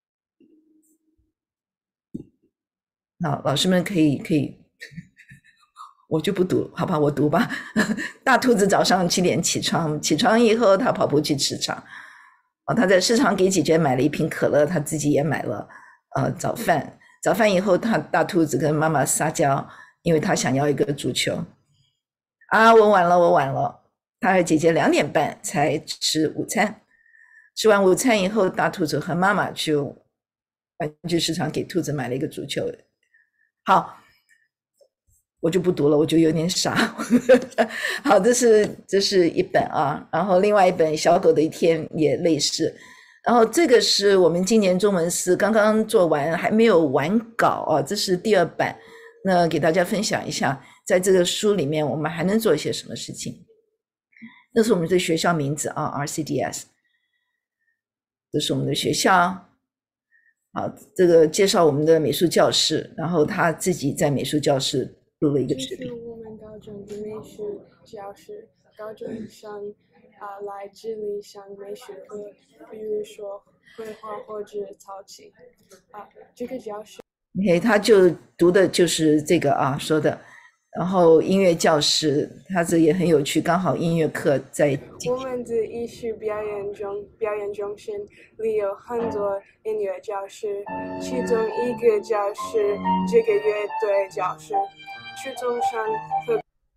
好，老师们可以我就不读，好吧，我读吧。大兔子早上7点起床以后他跑步去市场他在市场给姐姐买了一瓶可乐，他自己也买了早饭以后大兔子跟妈妈撒娇，因为他想要一个足球我晚了。他和姐姐2点半才吃午餐，吃完午餐以后大兔子和妈妈去玩具市场给兔子买了一个足球。好，我就不读了，我就有点傻。好，这是一本然后另外一本小狗的一天也类似。然后这个是我们今年中文司刚刚做完，还没有完稿这是第2版。那给大家分享一下，在这个书里面我们还能做一些什么事情。那是我们的学校名字RCDS， 这是我们的学校。好，这个介绍我们的美术教室，然后他自己在美术教室录了一个视频。 这是我们高中的美术教室，高中生来这里上美术课，比如说绘画或者陶器这个教室。 他就读的就是这个说的。然后音乐教室，他这也很有趣，刚好音乐课在我们的艺术表演中心里有很多音乐教室，其中一个教室这个乐队教室，初中生和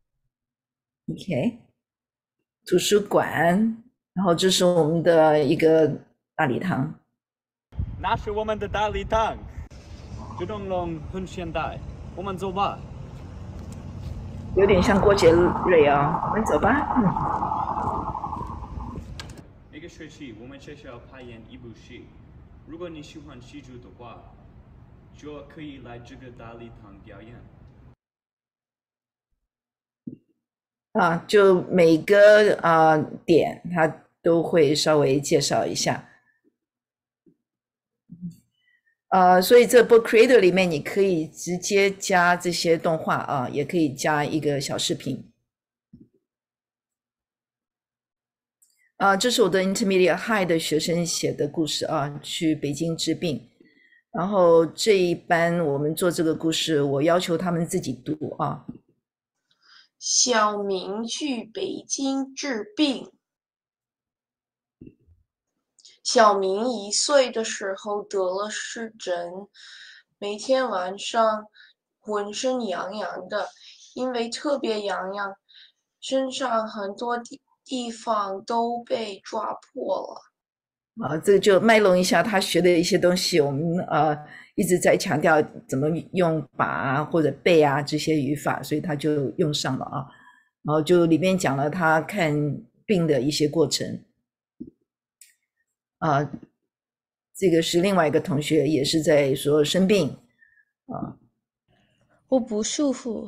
OK 图书馆，然后这是我们的一个大礼堂。 那是我们的大礼堂，这栋楼很现代，我们走吧。 有点像郭杰瑞啊。我们走吧。 那个学期我们学校排演一部戏，如果你喜欢戏剧的话，就可以来这个大礼堂表演。 就每个点他都会稍微介绍一下。所以这 Book Creator 里面你可以直接加这些动画也可以加一个小视频。这是我的 Intermediate High 的学生写的故事去北京治病。然后这一班我们做这个故事，我要求他们自己读小明去北京治病。小明1岁的时候得了湿疹，每天晚上浑身痒痒的，因为特别痒痒，身上很多地方都被抓破了。 这个就卖弄一下他学的一些东西，我们一直在强调怎么用把或者背这些语法，所以他就用上了然后就里面讲了他看病的一些过程。这个是另外一个同学也是在说生病我不舒服。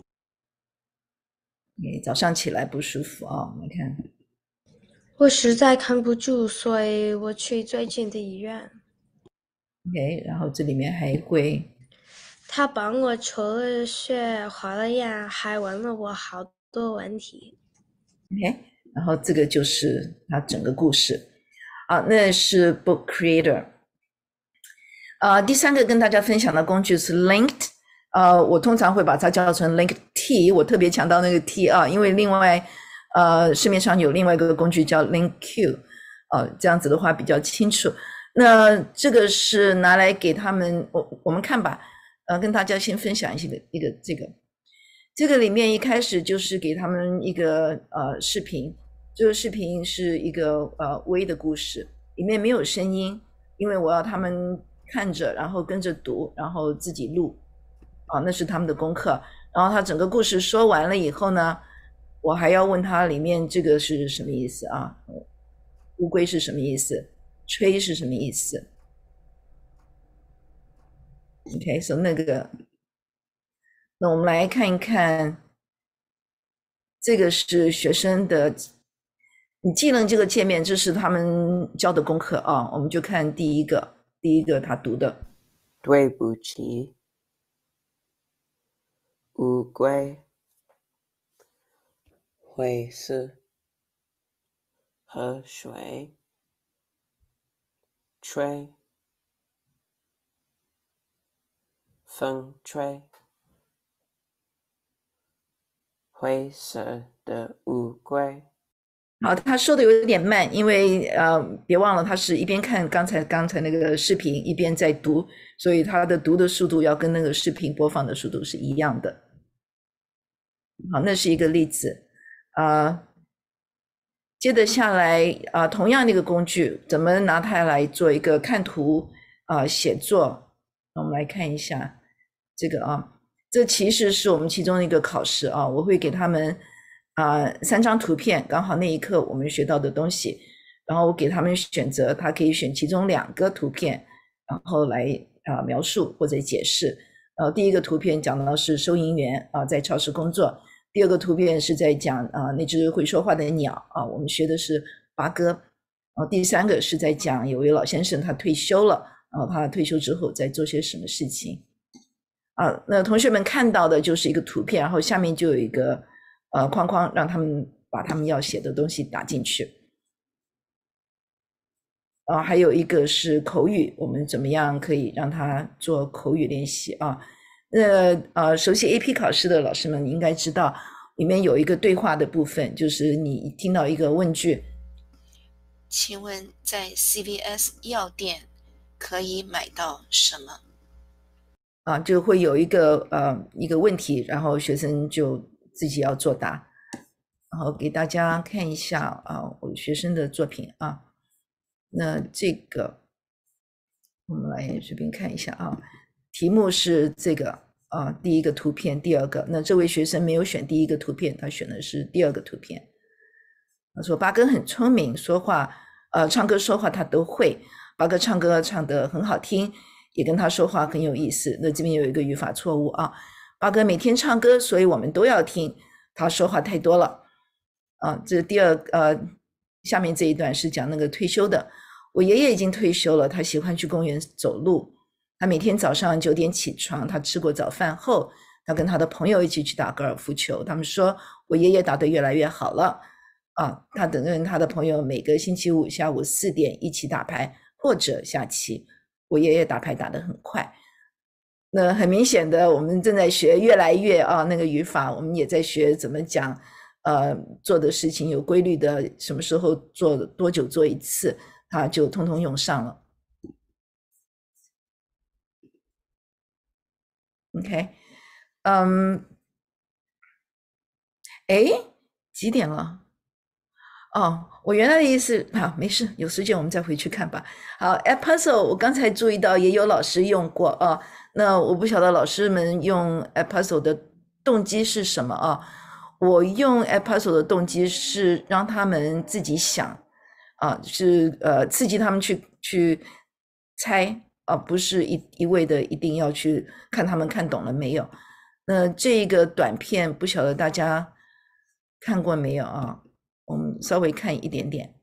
早上起来不舒服我们看。 我实在看不住，所以我去最近的医院。 OK， 然后这里面还会， 他帮我抽了血，化了验，还问了我好多问题。 OK， 然后这个就是他整个故事那是 Book Creator。第3个跟大家分享的工具是 Linked。我通常会把它叫成 Linked T， 我特别强调那个 T 因为另外市面上有另外一个工具叫 Link Q， 这样子的话比较清楚。那这个是拿来给他们，我们看吧，跟大家先分享一个这个里面一开始就是给他们一个视频，这个视频是一个微的故事，里面没有声音，因为我要他们看着，然后跟着读，然后自己录那是他们的功课。然后他整个故事说完了以后呢，我还要问他里面这个是什么意思乌龟是什么意思，吹是什么意思。 OK， so 那我们来看一看，这个是学生的你技能这个界面，这是他们教的功课我们就看第一个他读的。 对不起，乌龟会是河水吹，风吹，灰色的乌龟。 好，他说的有点慢，因为别忘了他是一边看刚才那个视频一边在读，所以他的读的速度要跟那个视频播放的速度是一样的。好，那是一个例子接着下来同样的一个工具怎么拿它来做一个看图写作。我们来看一下这个这其实是我们其中一个考试我会给他们3张图片，刚好那一刻我们学到的东西，然后我给他们选择，他可以选其中2个图片，然后来描述或者解释。第一个图片讲到是收银员在超市工作，第二个图片是在讲那只会说话的鸟我们学的是八哥，然后第3个是在讲有位老先生他退休了，然后他退休之后在做些什么事情那同学们看到的就是一个图片，然后下面就有一个框框，让他们把他们要写的东西打进去。还有一个是口语，我们怎么样可以让他做口语练习熟悉 AP 考试的老师们，你应该知道里面有一个对话的部分，就是你听到一个问句， 请问在 CVS 药店可以买到什么？ 就会有一个问题，然后学生就自己要作答。然后给大家看一下我学生的作品那这个我们来随便看一下题目是这个第一个图片，第二个。那这位学生没有选第一个图片，他选的是第二个图片。他说巴哥很聪明，说话唱歌说话他都会，巴哥唱歌唱得很好听，也跟他说话很有意思。那这边有一个语法错误啊，巴哥每天唱歌，所以我们都要听，他说话太多了这第二下面这一段是讲那个退休的。我爷爷已经退休了，他喜欢去公园走路，他每天早上9点起床，他吃过早饭后，他跟他的朋友一起去打高尔夫球。他们说我爷爷打得越来越好了他跟他的朋友每个星期五下午4点一起打牌或者下棋。我爷爷打牌打得很快。那很明显的，我们正在学越来越那个语法，我们也在学怎么讲做的事情有规律的，什么时候做，多久做一次，它就通通用上了。OK， 几点了？我原来的意思，好，没事，有时间我们再回去看吧。好 ，Edpuzzle 我刚才注意到也有老师用过那我不晓得老师们用 Edpuzzle 的动机是什么我用 Edpuzzle 的动机是让他们自己想是刺激他们去猜不是一味的一定要去看他们看懂了没有。那这个短片不晓得大家看过没有我们稍微看一点点。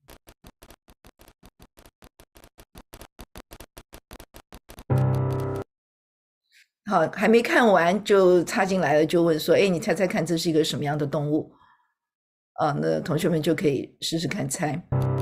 好，还没看完就插进来了，就问说你猜猜看这是一个什么样的动物那同学们就可以试试看猜。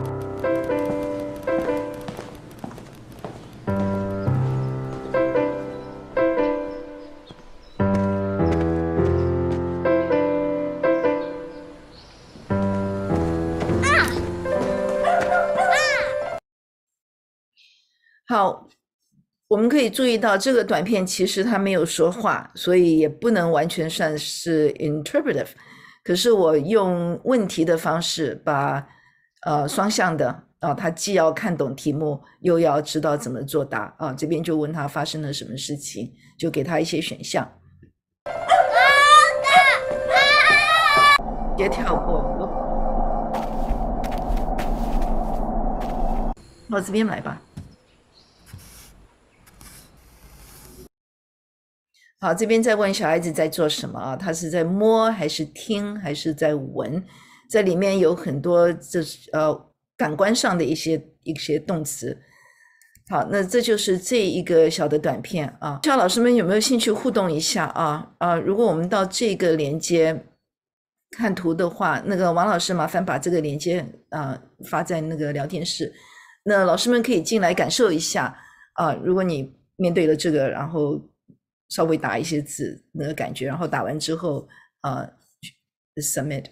好，我们可以注意到这个短片其实它没有说话，所以也不能完全算是 interpretive。可是我用问题的方式把双向的他既要看懂题目，又要知道怎么作答这边就问他发生了什么事情，就给他一些选项。别跳过，到这边来吧。好，这边在问小孩子在做什么他是在摸还是听还是在闻？在里面有很多感官上的一些动词。好，那这就是这一个小的短片小老师们有没有兴趣互动一下如果我们到这个连接看图的话，那个王老师麻烦把这个连接发在那个聊天室，那老师们可以进来感受一下如果你面对了这个，然后稍微打一些字那个感觉，然后打完之后submit。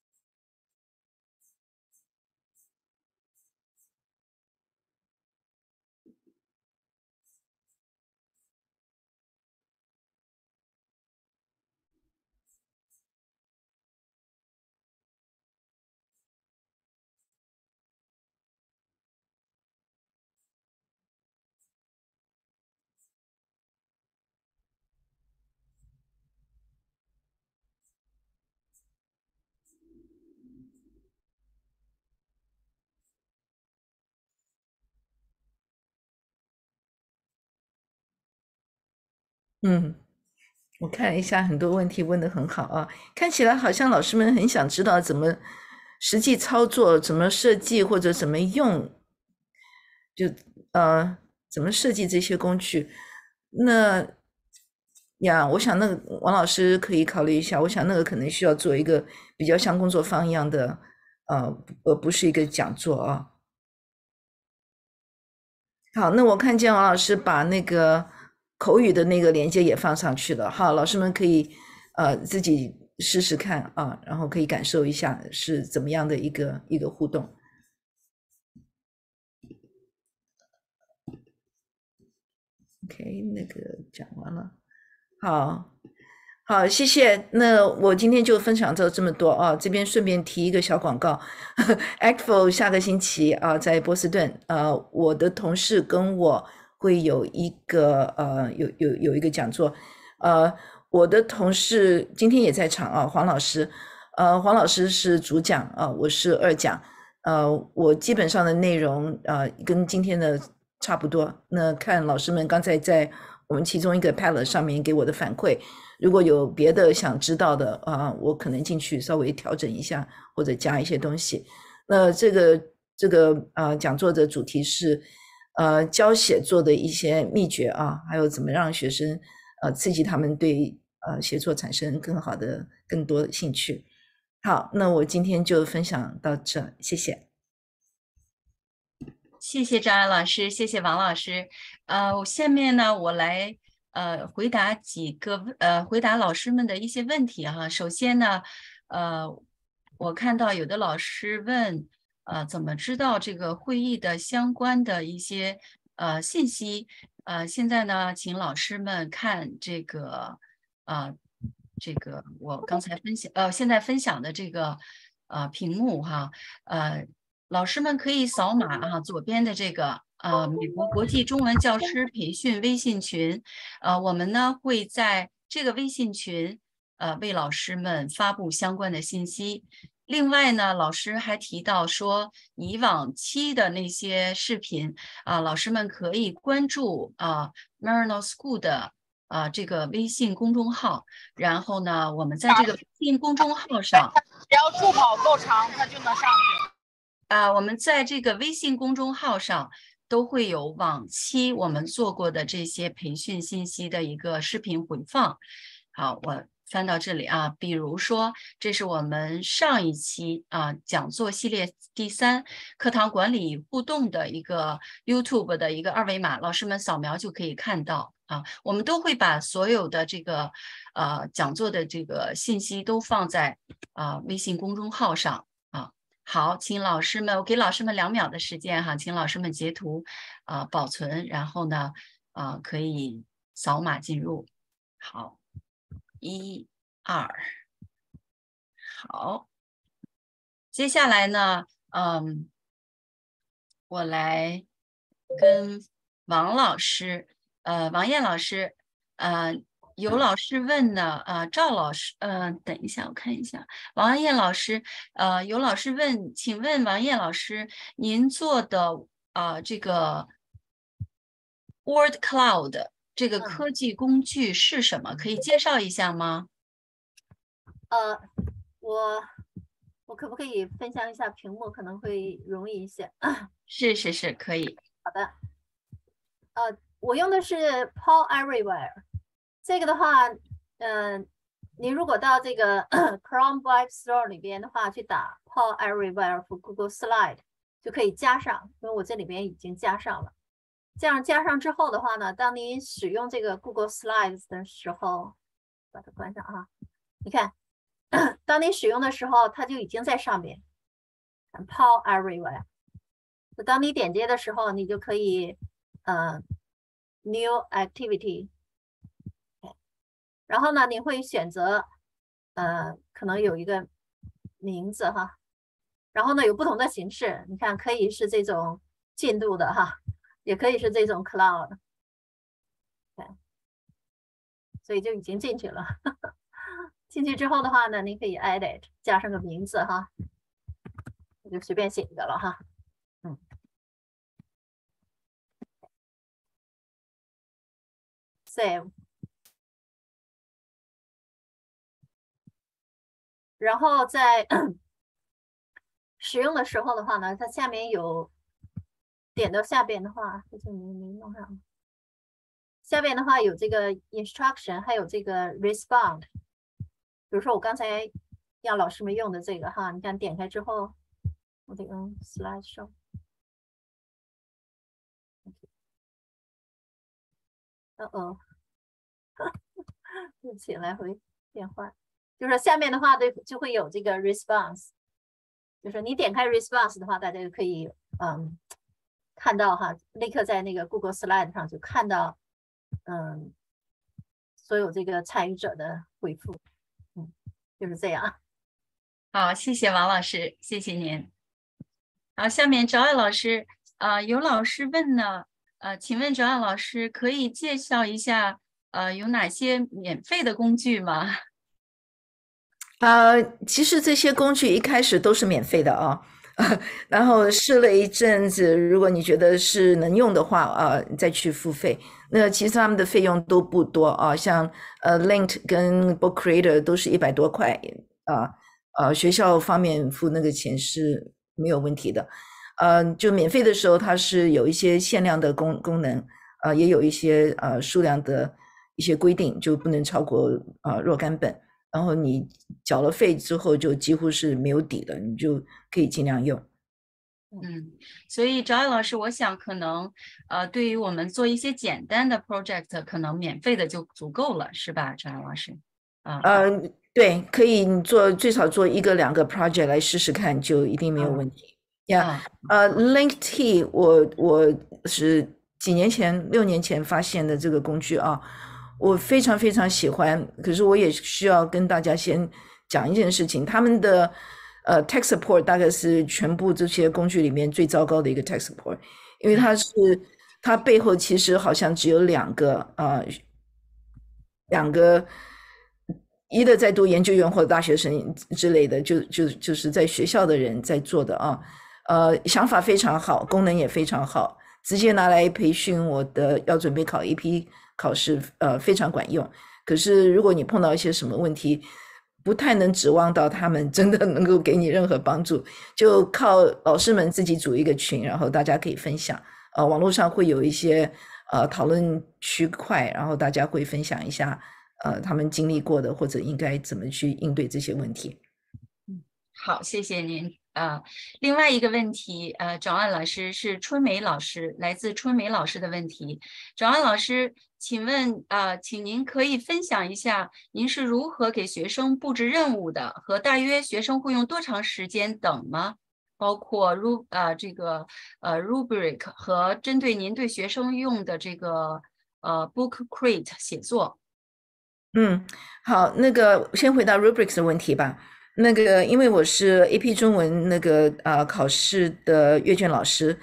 我看了一下，很多问题问得很好看起来好像老师们很想知道怎么实际操作，怎么设计或者怎么用，就怎么设计这些工具。那我想那个王老师可以考虑一下，我想那个可能需要做一个比较像工作坊一样的而不是一个讲座好，那我看见王老师把那个口语的那个连接也放上去了。好，老师们可以自己试试看然后可以感受一下是怎么样的一个互动。OK， 那个讲完了。好，谢谢。那我今天就分享到这么多这边顺便提一个小广告，ACTFL 下个星期在波士顿我的同事跟我会有一个有一个讲座我的同事今天也在场啊，黄老师，黄老师是主讲啊，我是二讲，我基本上的内容跟今天的差不多。那看老师们刚才在我们其中一个 Padlet 上面给我的反馈，如果有别的想知道的我可能进去稍微调整一下或者加一些东西。那这个讲座的主题是教写作的一些秘诀啊，还有怎么让学生刺激他们对写作产生更多的兴趣。好，那我今天就分享到这，谢谢。 谢谢张安老师，谢谢王老师。下面呢，我来回答老师们的一些问题哈。首先呢，我看到有的老师问，怎么知道这个会议的相关的一些信息？现在呢，请老师们看这个我刚才现在分享的这个屏幕哈，老师们可以扫码左边的这个美国国际中文教师培训微信群，我们呢会在这个微信群为老师们发布相关的信息。另外呢，老师还提到说，以往期的那些视频老师们可以关注Marino School 的这个微信公众号，然后呢，我们在这个微信公众号上， 只要助跑够长，它就能上去。 我们在这个微信公众号上都会有往期我们做过的这些培训信息的一个视频回放。好，我翻到这里比如说这是我们上一期讲座系列第3课堂管理互动的一个 YouTube 的一个二维码，老师们扫描就可以看到我们都会把所有的这个讲座的这个信息都放在微信公众号上好，请老师们，我给老师们2秒的时间请老师们截图保存，然后呢可以扫码进入。好，1、2，好，接下来呢我来跟王燕老师有老师问呢赵老师等一下我看一下，王燕老师有老师问，请问王燕老师，您做的这个 Word Cloud 这个科技工具是什么？可以介绍一下吗？ 我可不可以分享一下屏幕，可能会容易一些。 是可以。 好的。我用的是 Paul Everywhere。这个的话，您如果到这个 Chrome Web Store 里边的话，去打 Paul Everywhere for Google Slide 就可以加上，因为我这里边已经加上了。这样加上之后的话呢，当你使用这个 Google Slides 的时候，把它关上你看，当你使用的时候，它就已经在上面 Paul Everywhere。当你点击的时候，你就可以New Activity。然后呢，你会选择可能有一个名字然后呢有不同的形式，你看可以是这种进度的也可以是这种 cloud， 所以就已经进去了。进去之后的话呢，你可以 edit 加上个名字我就随便写一个了save。然后在使用的时候的话呢，它下面有点到下边的话，这就没弄上。下边的话有这个 instruction， 还有这个 respond。比如说我刚才让老师们用的这个你看点开之后，我得用 slide show。对不起，来回变换。就是下面的话就会有这个 response， 就是你点开 response 的话，大家就可以看到立刻在那个 Google Slide 上就看到所有这个参与者的回复，就是这样。 好，谢谢王老师，谢谢您。好，下面赵爱老师有老师问呢请问赵爱老师可以介绍一下有哪些免费的工具吗？ 其实这些工具一开始都是免费的啊，然后试了一阵子，如果你觉得是能用的话，再去付费。那其实他们的费用都不多啊，像Linked 跟 Book Creator 都是100多块啊，学校方面付那个钱是没有问题的。就免费的时候，它是有一些限量的功能，也有一些数量的一些规定，就不能超过若干本。然后你缴了费之后，就几乎是没有底的，你就可以尽量用。 所以赵爱老师，我想可能对于我们做一些简单的 project， 可能免费的就足够了，是吧，赵爱老师？ 对，可以你最少做1个2个 project 来试试看，就一定没有问题。Linked 我是6年前发现的这个工具啊。我非常非常喜欢，可是我也需要跟大家先讲一件事情，他们的tech support 大概是全部这些工具里面最糟糕的一个 tech support， 因为它背后其实好像只有两个一的在读研究院或者大学生之类的，就是在学校的人在做的啊，想法非常好，功能也非常好，直接拿来培训我的要准备考 AP。考试非常管用，可是如果你碰到一些什么问题，不太能指望到他们真的能够给你任何帮助，就靠老师们自己组一个群，然后大家可以分享。网络上会有一些讨论区块，然后大家会分享一下他们经历过的或者应该怎么去应对这些问题。 好，谢谢您。另外一个问题，赵安老师是春梅老师，来自春梅老师的问题。赵安老师，请问请您可以分享一下您是如何给学生布置任务的，和大约学生会用多长时间等吗？包括rubric 和针对您对学生用的这个book create 写作。 好，那个先回答 rubrics 的问题吧。那个，因为我是 AP 中文那个考试的阅卷老师，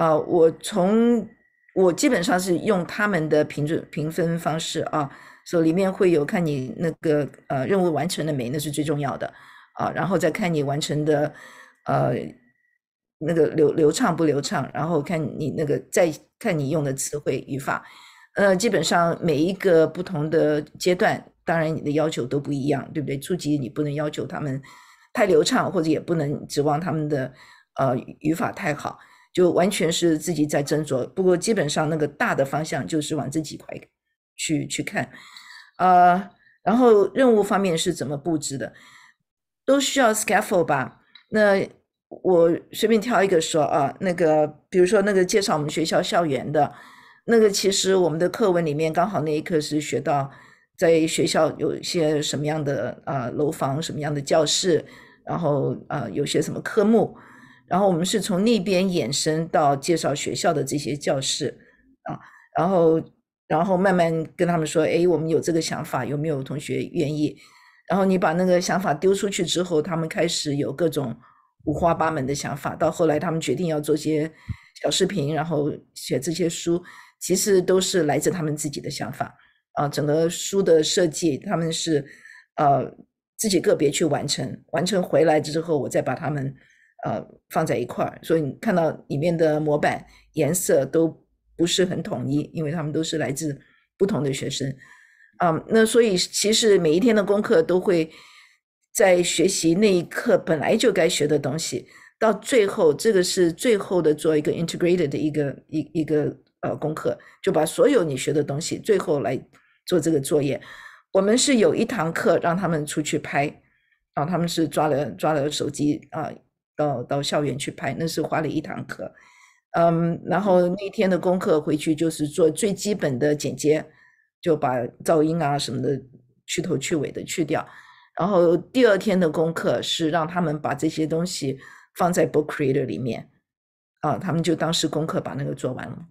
我基本上是用他们的评分方式啊，所以里面会有看你那个任务完成了没，那是最重要的啊，然后再看你完成的那个流畅不流畅，然后看你那个再看你用的词汇语法，基本上每一个不同的阶段。当然你的要求都不一样，对不对？初级你不能要求他们太流畅，或者也不能指望他们的语法太好，就完全是自己在斟酌。不过基本上那个大的方向就是往这几块去看。然后任务方面是怎么布置的，都需要 scaffold 吧。那我随便挑一个说那个比如说那个介绍我们学校校园的那个，其实我们的课文里面刚好那一课是学到在学校有一些什么样的楼房，什么样的教室，然后有些什么科目，然后我们是从那边衍生到介绍学校的这些教室然后慢慢跟他们说，我们有这个想法，有没有同学愿意？然后你把那个想法丢出去之后，他们开始有各种五花八门的想法，到后来他们决定要做些小视频，然后写这些书，其实都是来自他们自己的想法。整个书的设计他们是自己个别去完成回来之后，我再把它们放在一块儿，所以你看到里面的模板颜色都不是很统一，因为他们都是来自不同的学生。那所以其实每一天的功课都会在学习那一课本来就该学的东西，到最后这个是最后的做一个 integrated 的一个功课，就把所有你学的东西最后来做这个作业。我们是有一堂课让他们出去拍他们是抓了手机到校园去拍，那是花了一堂课。然后那天的功课回去就是做最基本的剪接，就把噪音什么的去头去尾的去掉。然后第二天的功课是让他们把这些东西放在 Book Creator 里面他们就当是功课把那个做完了。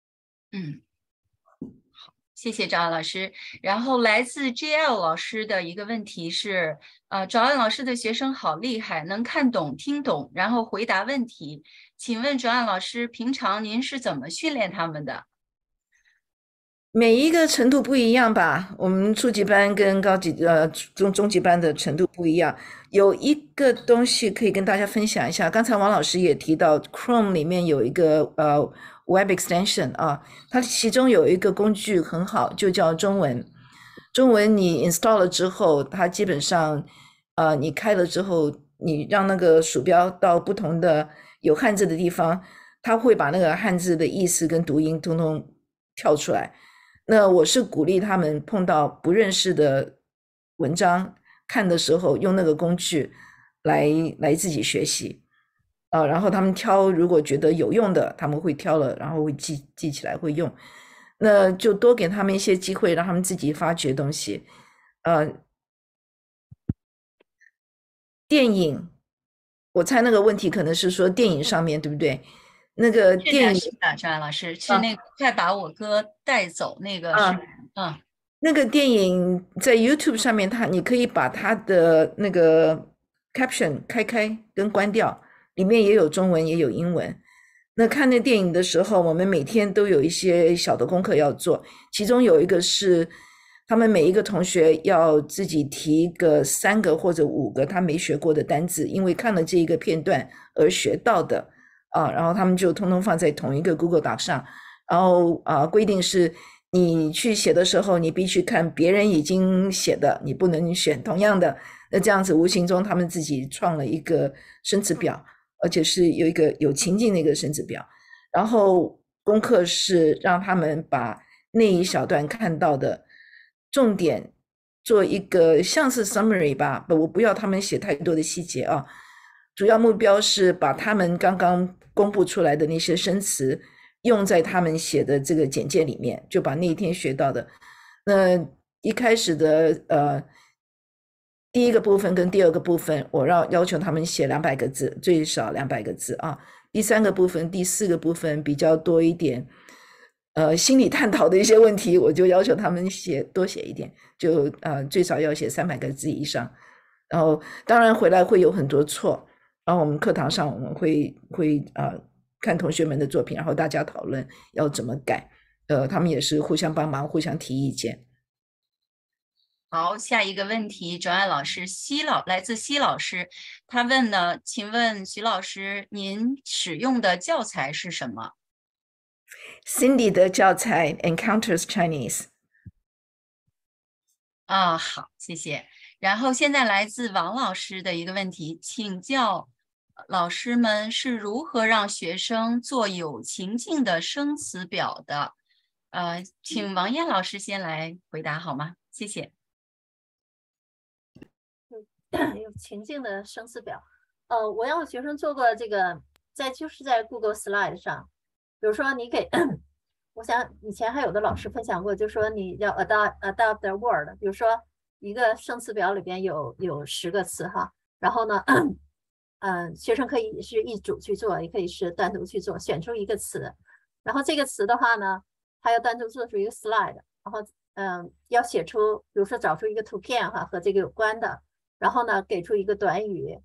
好，谢谢赵安老师。然后来自 JL 老师的一个问题是，赵安老师的学生好厉害，能看懂、听懂，然后回答问题。请问赵安老师，平常您是怎么训练他们的？ 每一个程度不一样吧，我们初级班跟高级中级班的程度不一样。有一个东西可以跟大家分享一下，刚才王老师也提到 Chrome 里面有一个Web Extension 啊，它其中有一个工具很好，就叫中文。中文你 install 了之后，它基本上你开了之后，你让那个鼠标到不同的有汉字的地方，它会把那个汉字的意思跟读音通通跳出来。那我是鼓励他们碰到不认识的文章看的时候，用那个工具来自己学习然后他们挑如果觉得有用的，他们会挑了，然后会记起来会用。那就多给他们一些机会，让他们自己发掘东西。电影，我猜那个问题可能是说电影上面对不对？那个电影是的，张老师是那个快把我哥带走那个那个电影在 YouTube 上面，你可以把它的那个 caption 开跟关掉，里面也有中文也有英文。那看那电影的时候，我们每天都有一些小的功课要做，其中有一个是他们每一个同学要自己提个3个或者5个他没学过的单字，因为看了这一个片段而学到的然后他们就通通放在同一个 Google Doc 上，然后规定是你去写的时候，你必须看别人已经写的，你不能选同样的。那这样子无形中他们自己创了一个生词表，而且是有一个有情境的一个生词表。然后功课是让他们把那一小段看到的重点做一个像是 summary 吧，我不要他们写太多的细节主要目标是把他们刚刚公布出来的那些生词用在他们写的这个简介里面，就把那一天学到的。那一开始的第一个部分跟第二个部分，我要求他们写200个字，最少200个字第3个部分、第4个部分比较多一点，心理探讨的一些问题，我就要求他们多写一点，就最少要写300个字以上。然后当然回来会有很多错，然后我们课堂上我们会看同学们的作品，然后大家讨论要怎么改，他们也是互相帮忙，互相提意见。 好，下一个问题，专案老师来自西老师，他问呢，请问徐老师，您使用的教材是什么？ Cindy 的教材 Encounters Chinese。 好，谢谢。然后现在来自王老师的一个问题，请教老师们是如何让学生做有情境的生词表的？请王燕老师先来回答好吗？谢谢。 有情境的生词表，我让学生做过这个，就是在 Google Slide 上，比如说你给，我想以前还有的老师分享过，就说你要 adopt the word， 比如说一个生词表里边有10个词然后呢，学生可以是一组去做，也可以是单独去做，选出一个词，然后这个词的话呢，还要单独做出一个 slide， 然后要写出，比如说找出一个图片和这个有关的。然后呢，给出一个短语，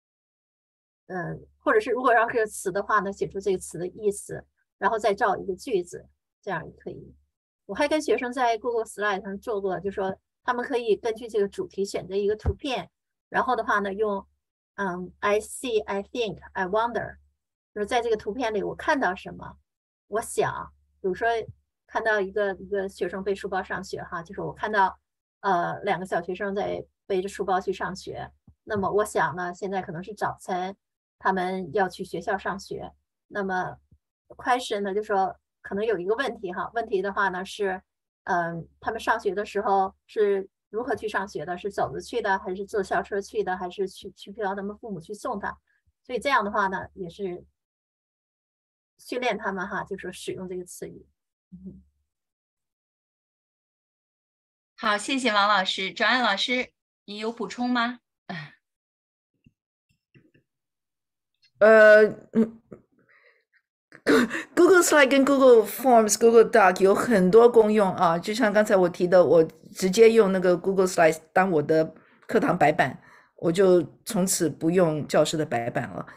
或者是如果要是词的话呢，写出这个词的意思，然后再造一个句子，这样也可以。我还跟学生在 Google Slide 上做过，就说他们可以根据这个主题选择一个图片，然后的话呢，用I see, I think, I wonder， 就是在这个图片里我看到什么，我想，比如说看到一个学生背书包上学就是我看到2个小学生在背着书包去上学，那么我想呢，现在可能是早晨，他们要去学校上学。那么 question 呢，就说可能有一个问题问题的话呢是，他们上学的时候是如何去上学的？是走着去的，还是坐校车去的，还是去让他们父母去送他？所以这样的话呢，也是训练他们就说使用这个词语。 好，谢谢王老师。专案老师，你有补充吗 ？Google Slide 跟 Google Forms、Google Doc 有很多功用就像刚才我提的，我直接用那个 Google Slide 当我的课堂白板，我就从此不用教室的白板了。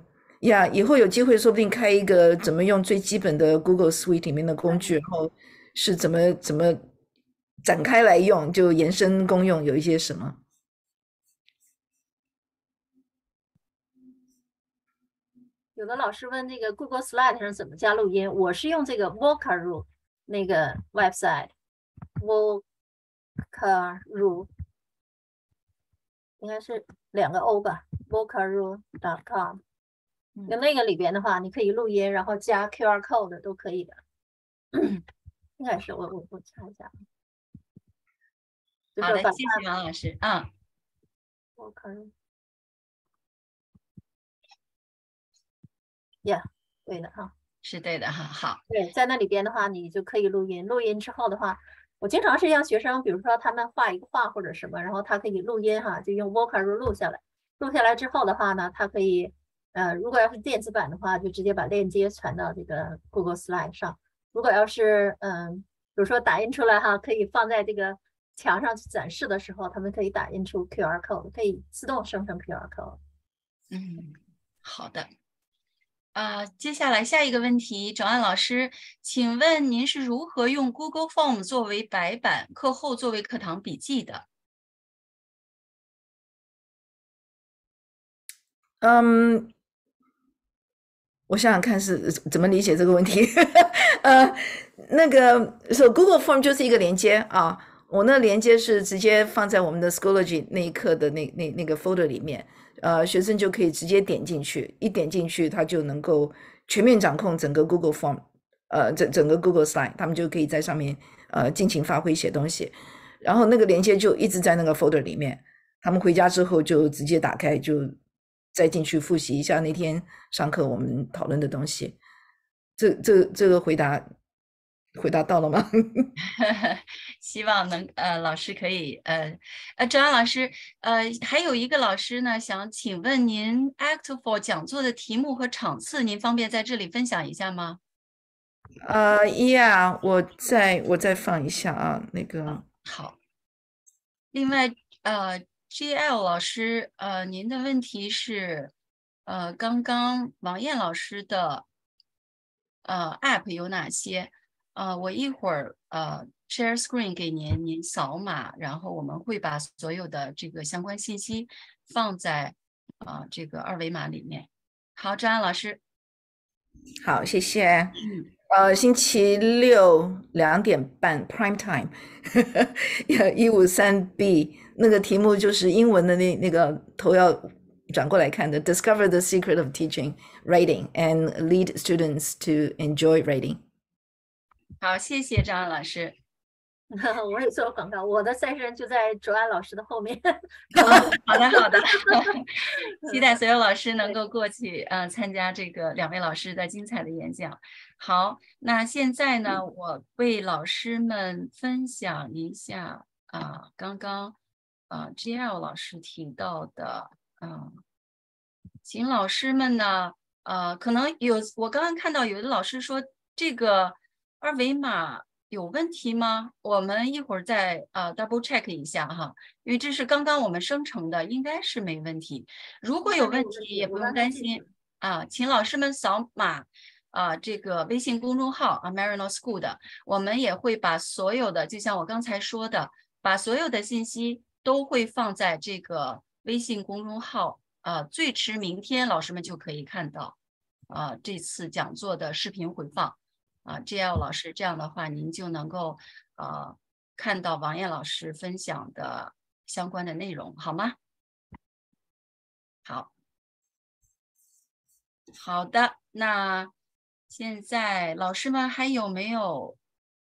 以后有机会说不定开一个怎么用最基本的 Google Suite 里面的工具，然后是怎么展开来用，就延伸功用有一些什么？ 有的老师问这个 Google Slide 上怎么加录音，我是用这个 Vocaroo 那个 website，Vocaroo 应该是2个 O 吧 ，Vocaroo.com。那个里边的话，你可以录音，然后加 QR code 都可以的。应该是我查一下。 好的，谢谢王老师。 Vocaroo。Yeah， 对的哈， 是对的哈。好， 对，在那里边的话，你就可以录音。录音之后的话，我经常是让学生，比如说他们画一个画或者什么，然后他可以录音哈，就用 Vocaroo 录下来。录下来之后的话呢，他可以如果要是电子版的话，就直接把链接传到这个 Google Slide 上。如果要是比如说打印出来哈，可以放在这个墙上去展示的时候，他们可以打印出 QR code， 可以自动生成 QR code。 好的。接下来下一个问题，周安老师，请问您是如何用 Google Form 作为白板，课后作为课堂笔记的？ 我想想看是怎么理解这个问题。那个Google Form 就是一个连接啊，我那连接是直接放在我们的 Schoology 那一课的那个 folder 里面。学生就可以直接点进去，一点进去，他就能够全面掌控整个 Google Form， 整个 Google Slide， 他们就可以在上面尽情发挥写东西。然后那个连接就一直在那个 folder 里面，他们回家之后就直接打开，就再进去复习一下那天上课我们讨论的东西。这个回答到了吗？ 希望能老师可以周安老师还有一个老师呢，想请问您 Act4 讲座的题目和场次，您方便在这里分享一下吗 ？Yeah， 我再放一下啊，那个好。另外GL 老师您的问题是刚刚王燕老师的App 有哪些？我一会儿share screen 给您，您扫码，然后我们会把所有的这个相关信息放在这个二维码里面。好，周安老师。 好，谢谢。星期六2点半 prime time 153B 那个题目就是英文的那个头要转过来看的 Discover the secret of teaching writing and lead students to enjoy writing。 好，谢谢张安老师。 我也做广告，我的session就在周安老师的后面。 好的，期待所有老师能够过去参加这个2位老师的精彩的演讲。好，那现在呢，我为老师们分享一下刚刚GL 老师提到的请老师们呢可能我刚刚看到有的老师说这个二维码有问题吗？我们一会儿再double check 一下哈，因为这是刚刚我们生成的，应该是没问题。如果有问题也不用担心请老师们扫码这个微信公众号Marino School 的，我们也会把所有的，就像我刚才说的，把所有的信息都会放在这个微信公众号最迟明天老师们就可以看到这次讲座的视频回放。GL 老师，这样的话您就能够看到王燕老师分享的相关的内容，好吗？好的，那现在老师们还有没有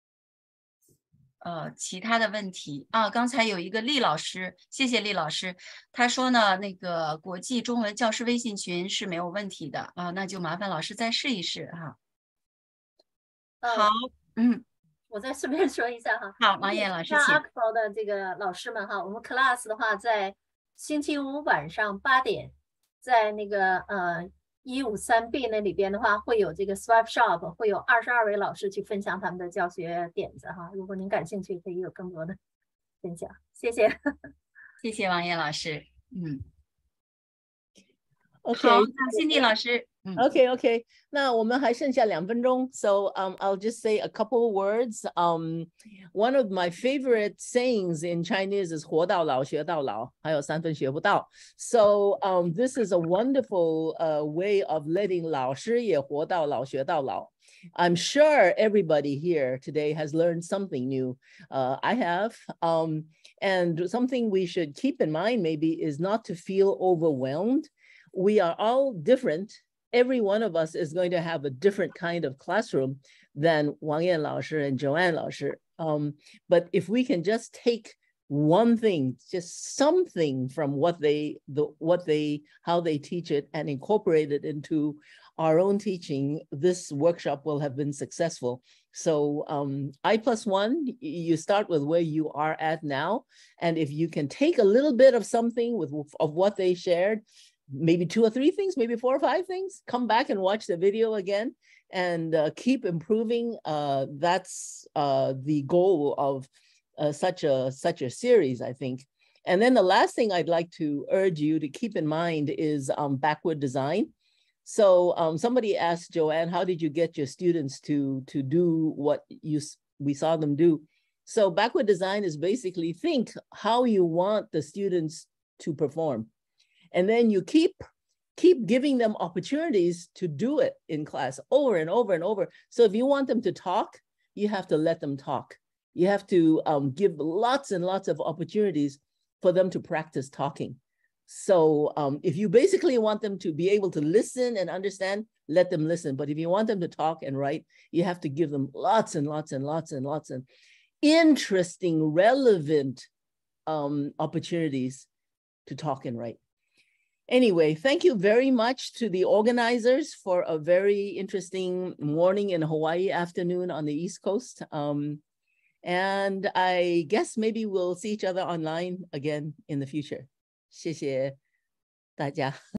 其他的问题刚才有一个厉老师，谢谢厉老师，他说呢那个国际中文教师微信群是没有问题的那就麻烦老师再试一试哈。好， 我再顺便说一下哈。 好，王燕老师， 像 Act4 的这个老师们哈，我们 class 的话，在星期五晚上8点，在那个153B 那里边的话，会有这个 Swipe Shop， 会有22位老师去分享他们的教学点子哈。如果您感兴趣，可以有更多的分享。谢谢， 谢谢王燕老师。 OK， 好，那Cindy 老师。 OK， 那我们还剩下2分钟 ，so I'll just say a couple of words. One of my favorite sayings in Chinese is 活到老学到老，还有3分学不到。So this is a wonderful way of letting 老师也活到老学到老。I'm sure everybody here today has learned something new. I have. And something we should keep in mind maybe is not to feel overwhelmed. We are all different. Every one of us is going to have a different kind of classroom than Wang Yan 老师 and Joanne 老师. But if we can just take one thing, just something from how they teach it and incorporate it into our own teaching, this workshop will have been successful. So I+1, you start with where you are at now. And if you can take a little bit of something of what they shared, maybe 2 or 3 things, maybe 4 or 5 things, come back and watch the video again and keep improving. That's the goal of such a series, I think. And then the last thing I'd like to urge you to keep in mind is backward design. So somebody asked Joanne, how did you get your students to do what we saw them do? So backward design is basically think how you want the students to perform. And then you keep giving them opportunities to do it in class over and over and over. So if you want them to talk, you have to let them talk. You have to give lots and lots of opportunities for them to practice talking. So if you basically want them to be able to listen and understand, let them listen. But if you want them to talk and write, you have to give them lots and lots and lots and lots of interesting, relevant opportunities to talk and write. Anyway, thank you very much to the organizers for a very interesting morning in Hawaii, afternoon on the East Coast. And I guess maybe we'll see each other online again in the future. 谢谢大家。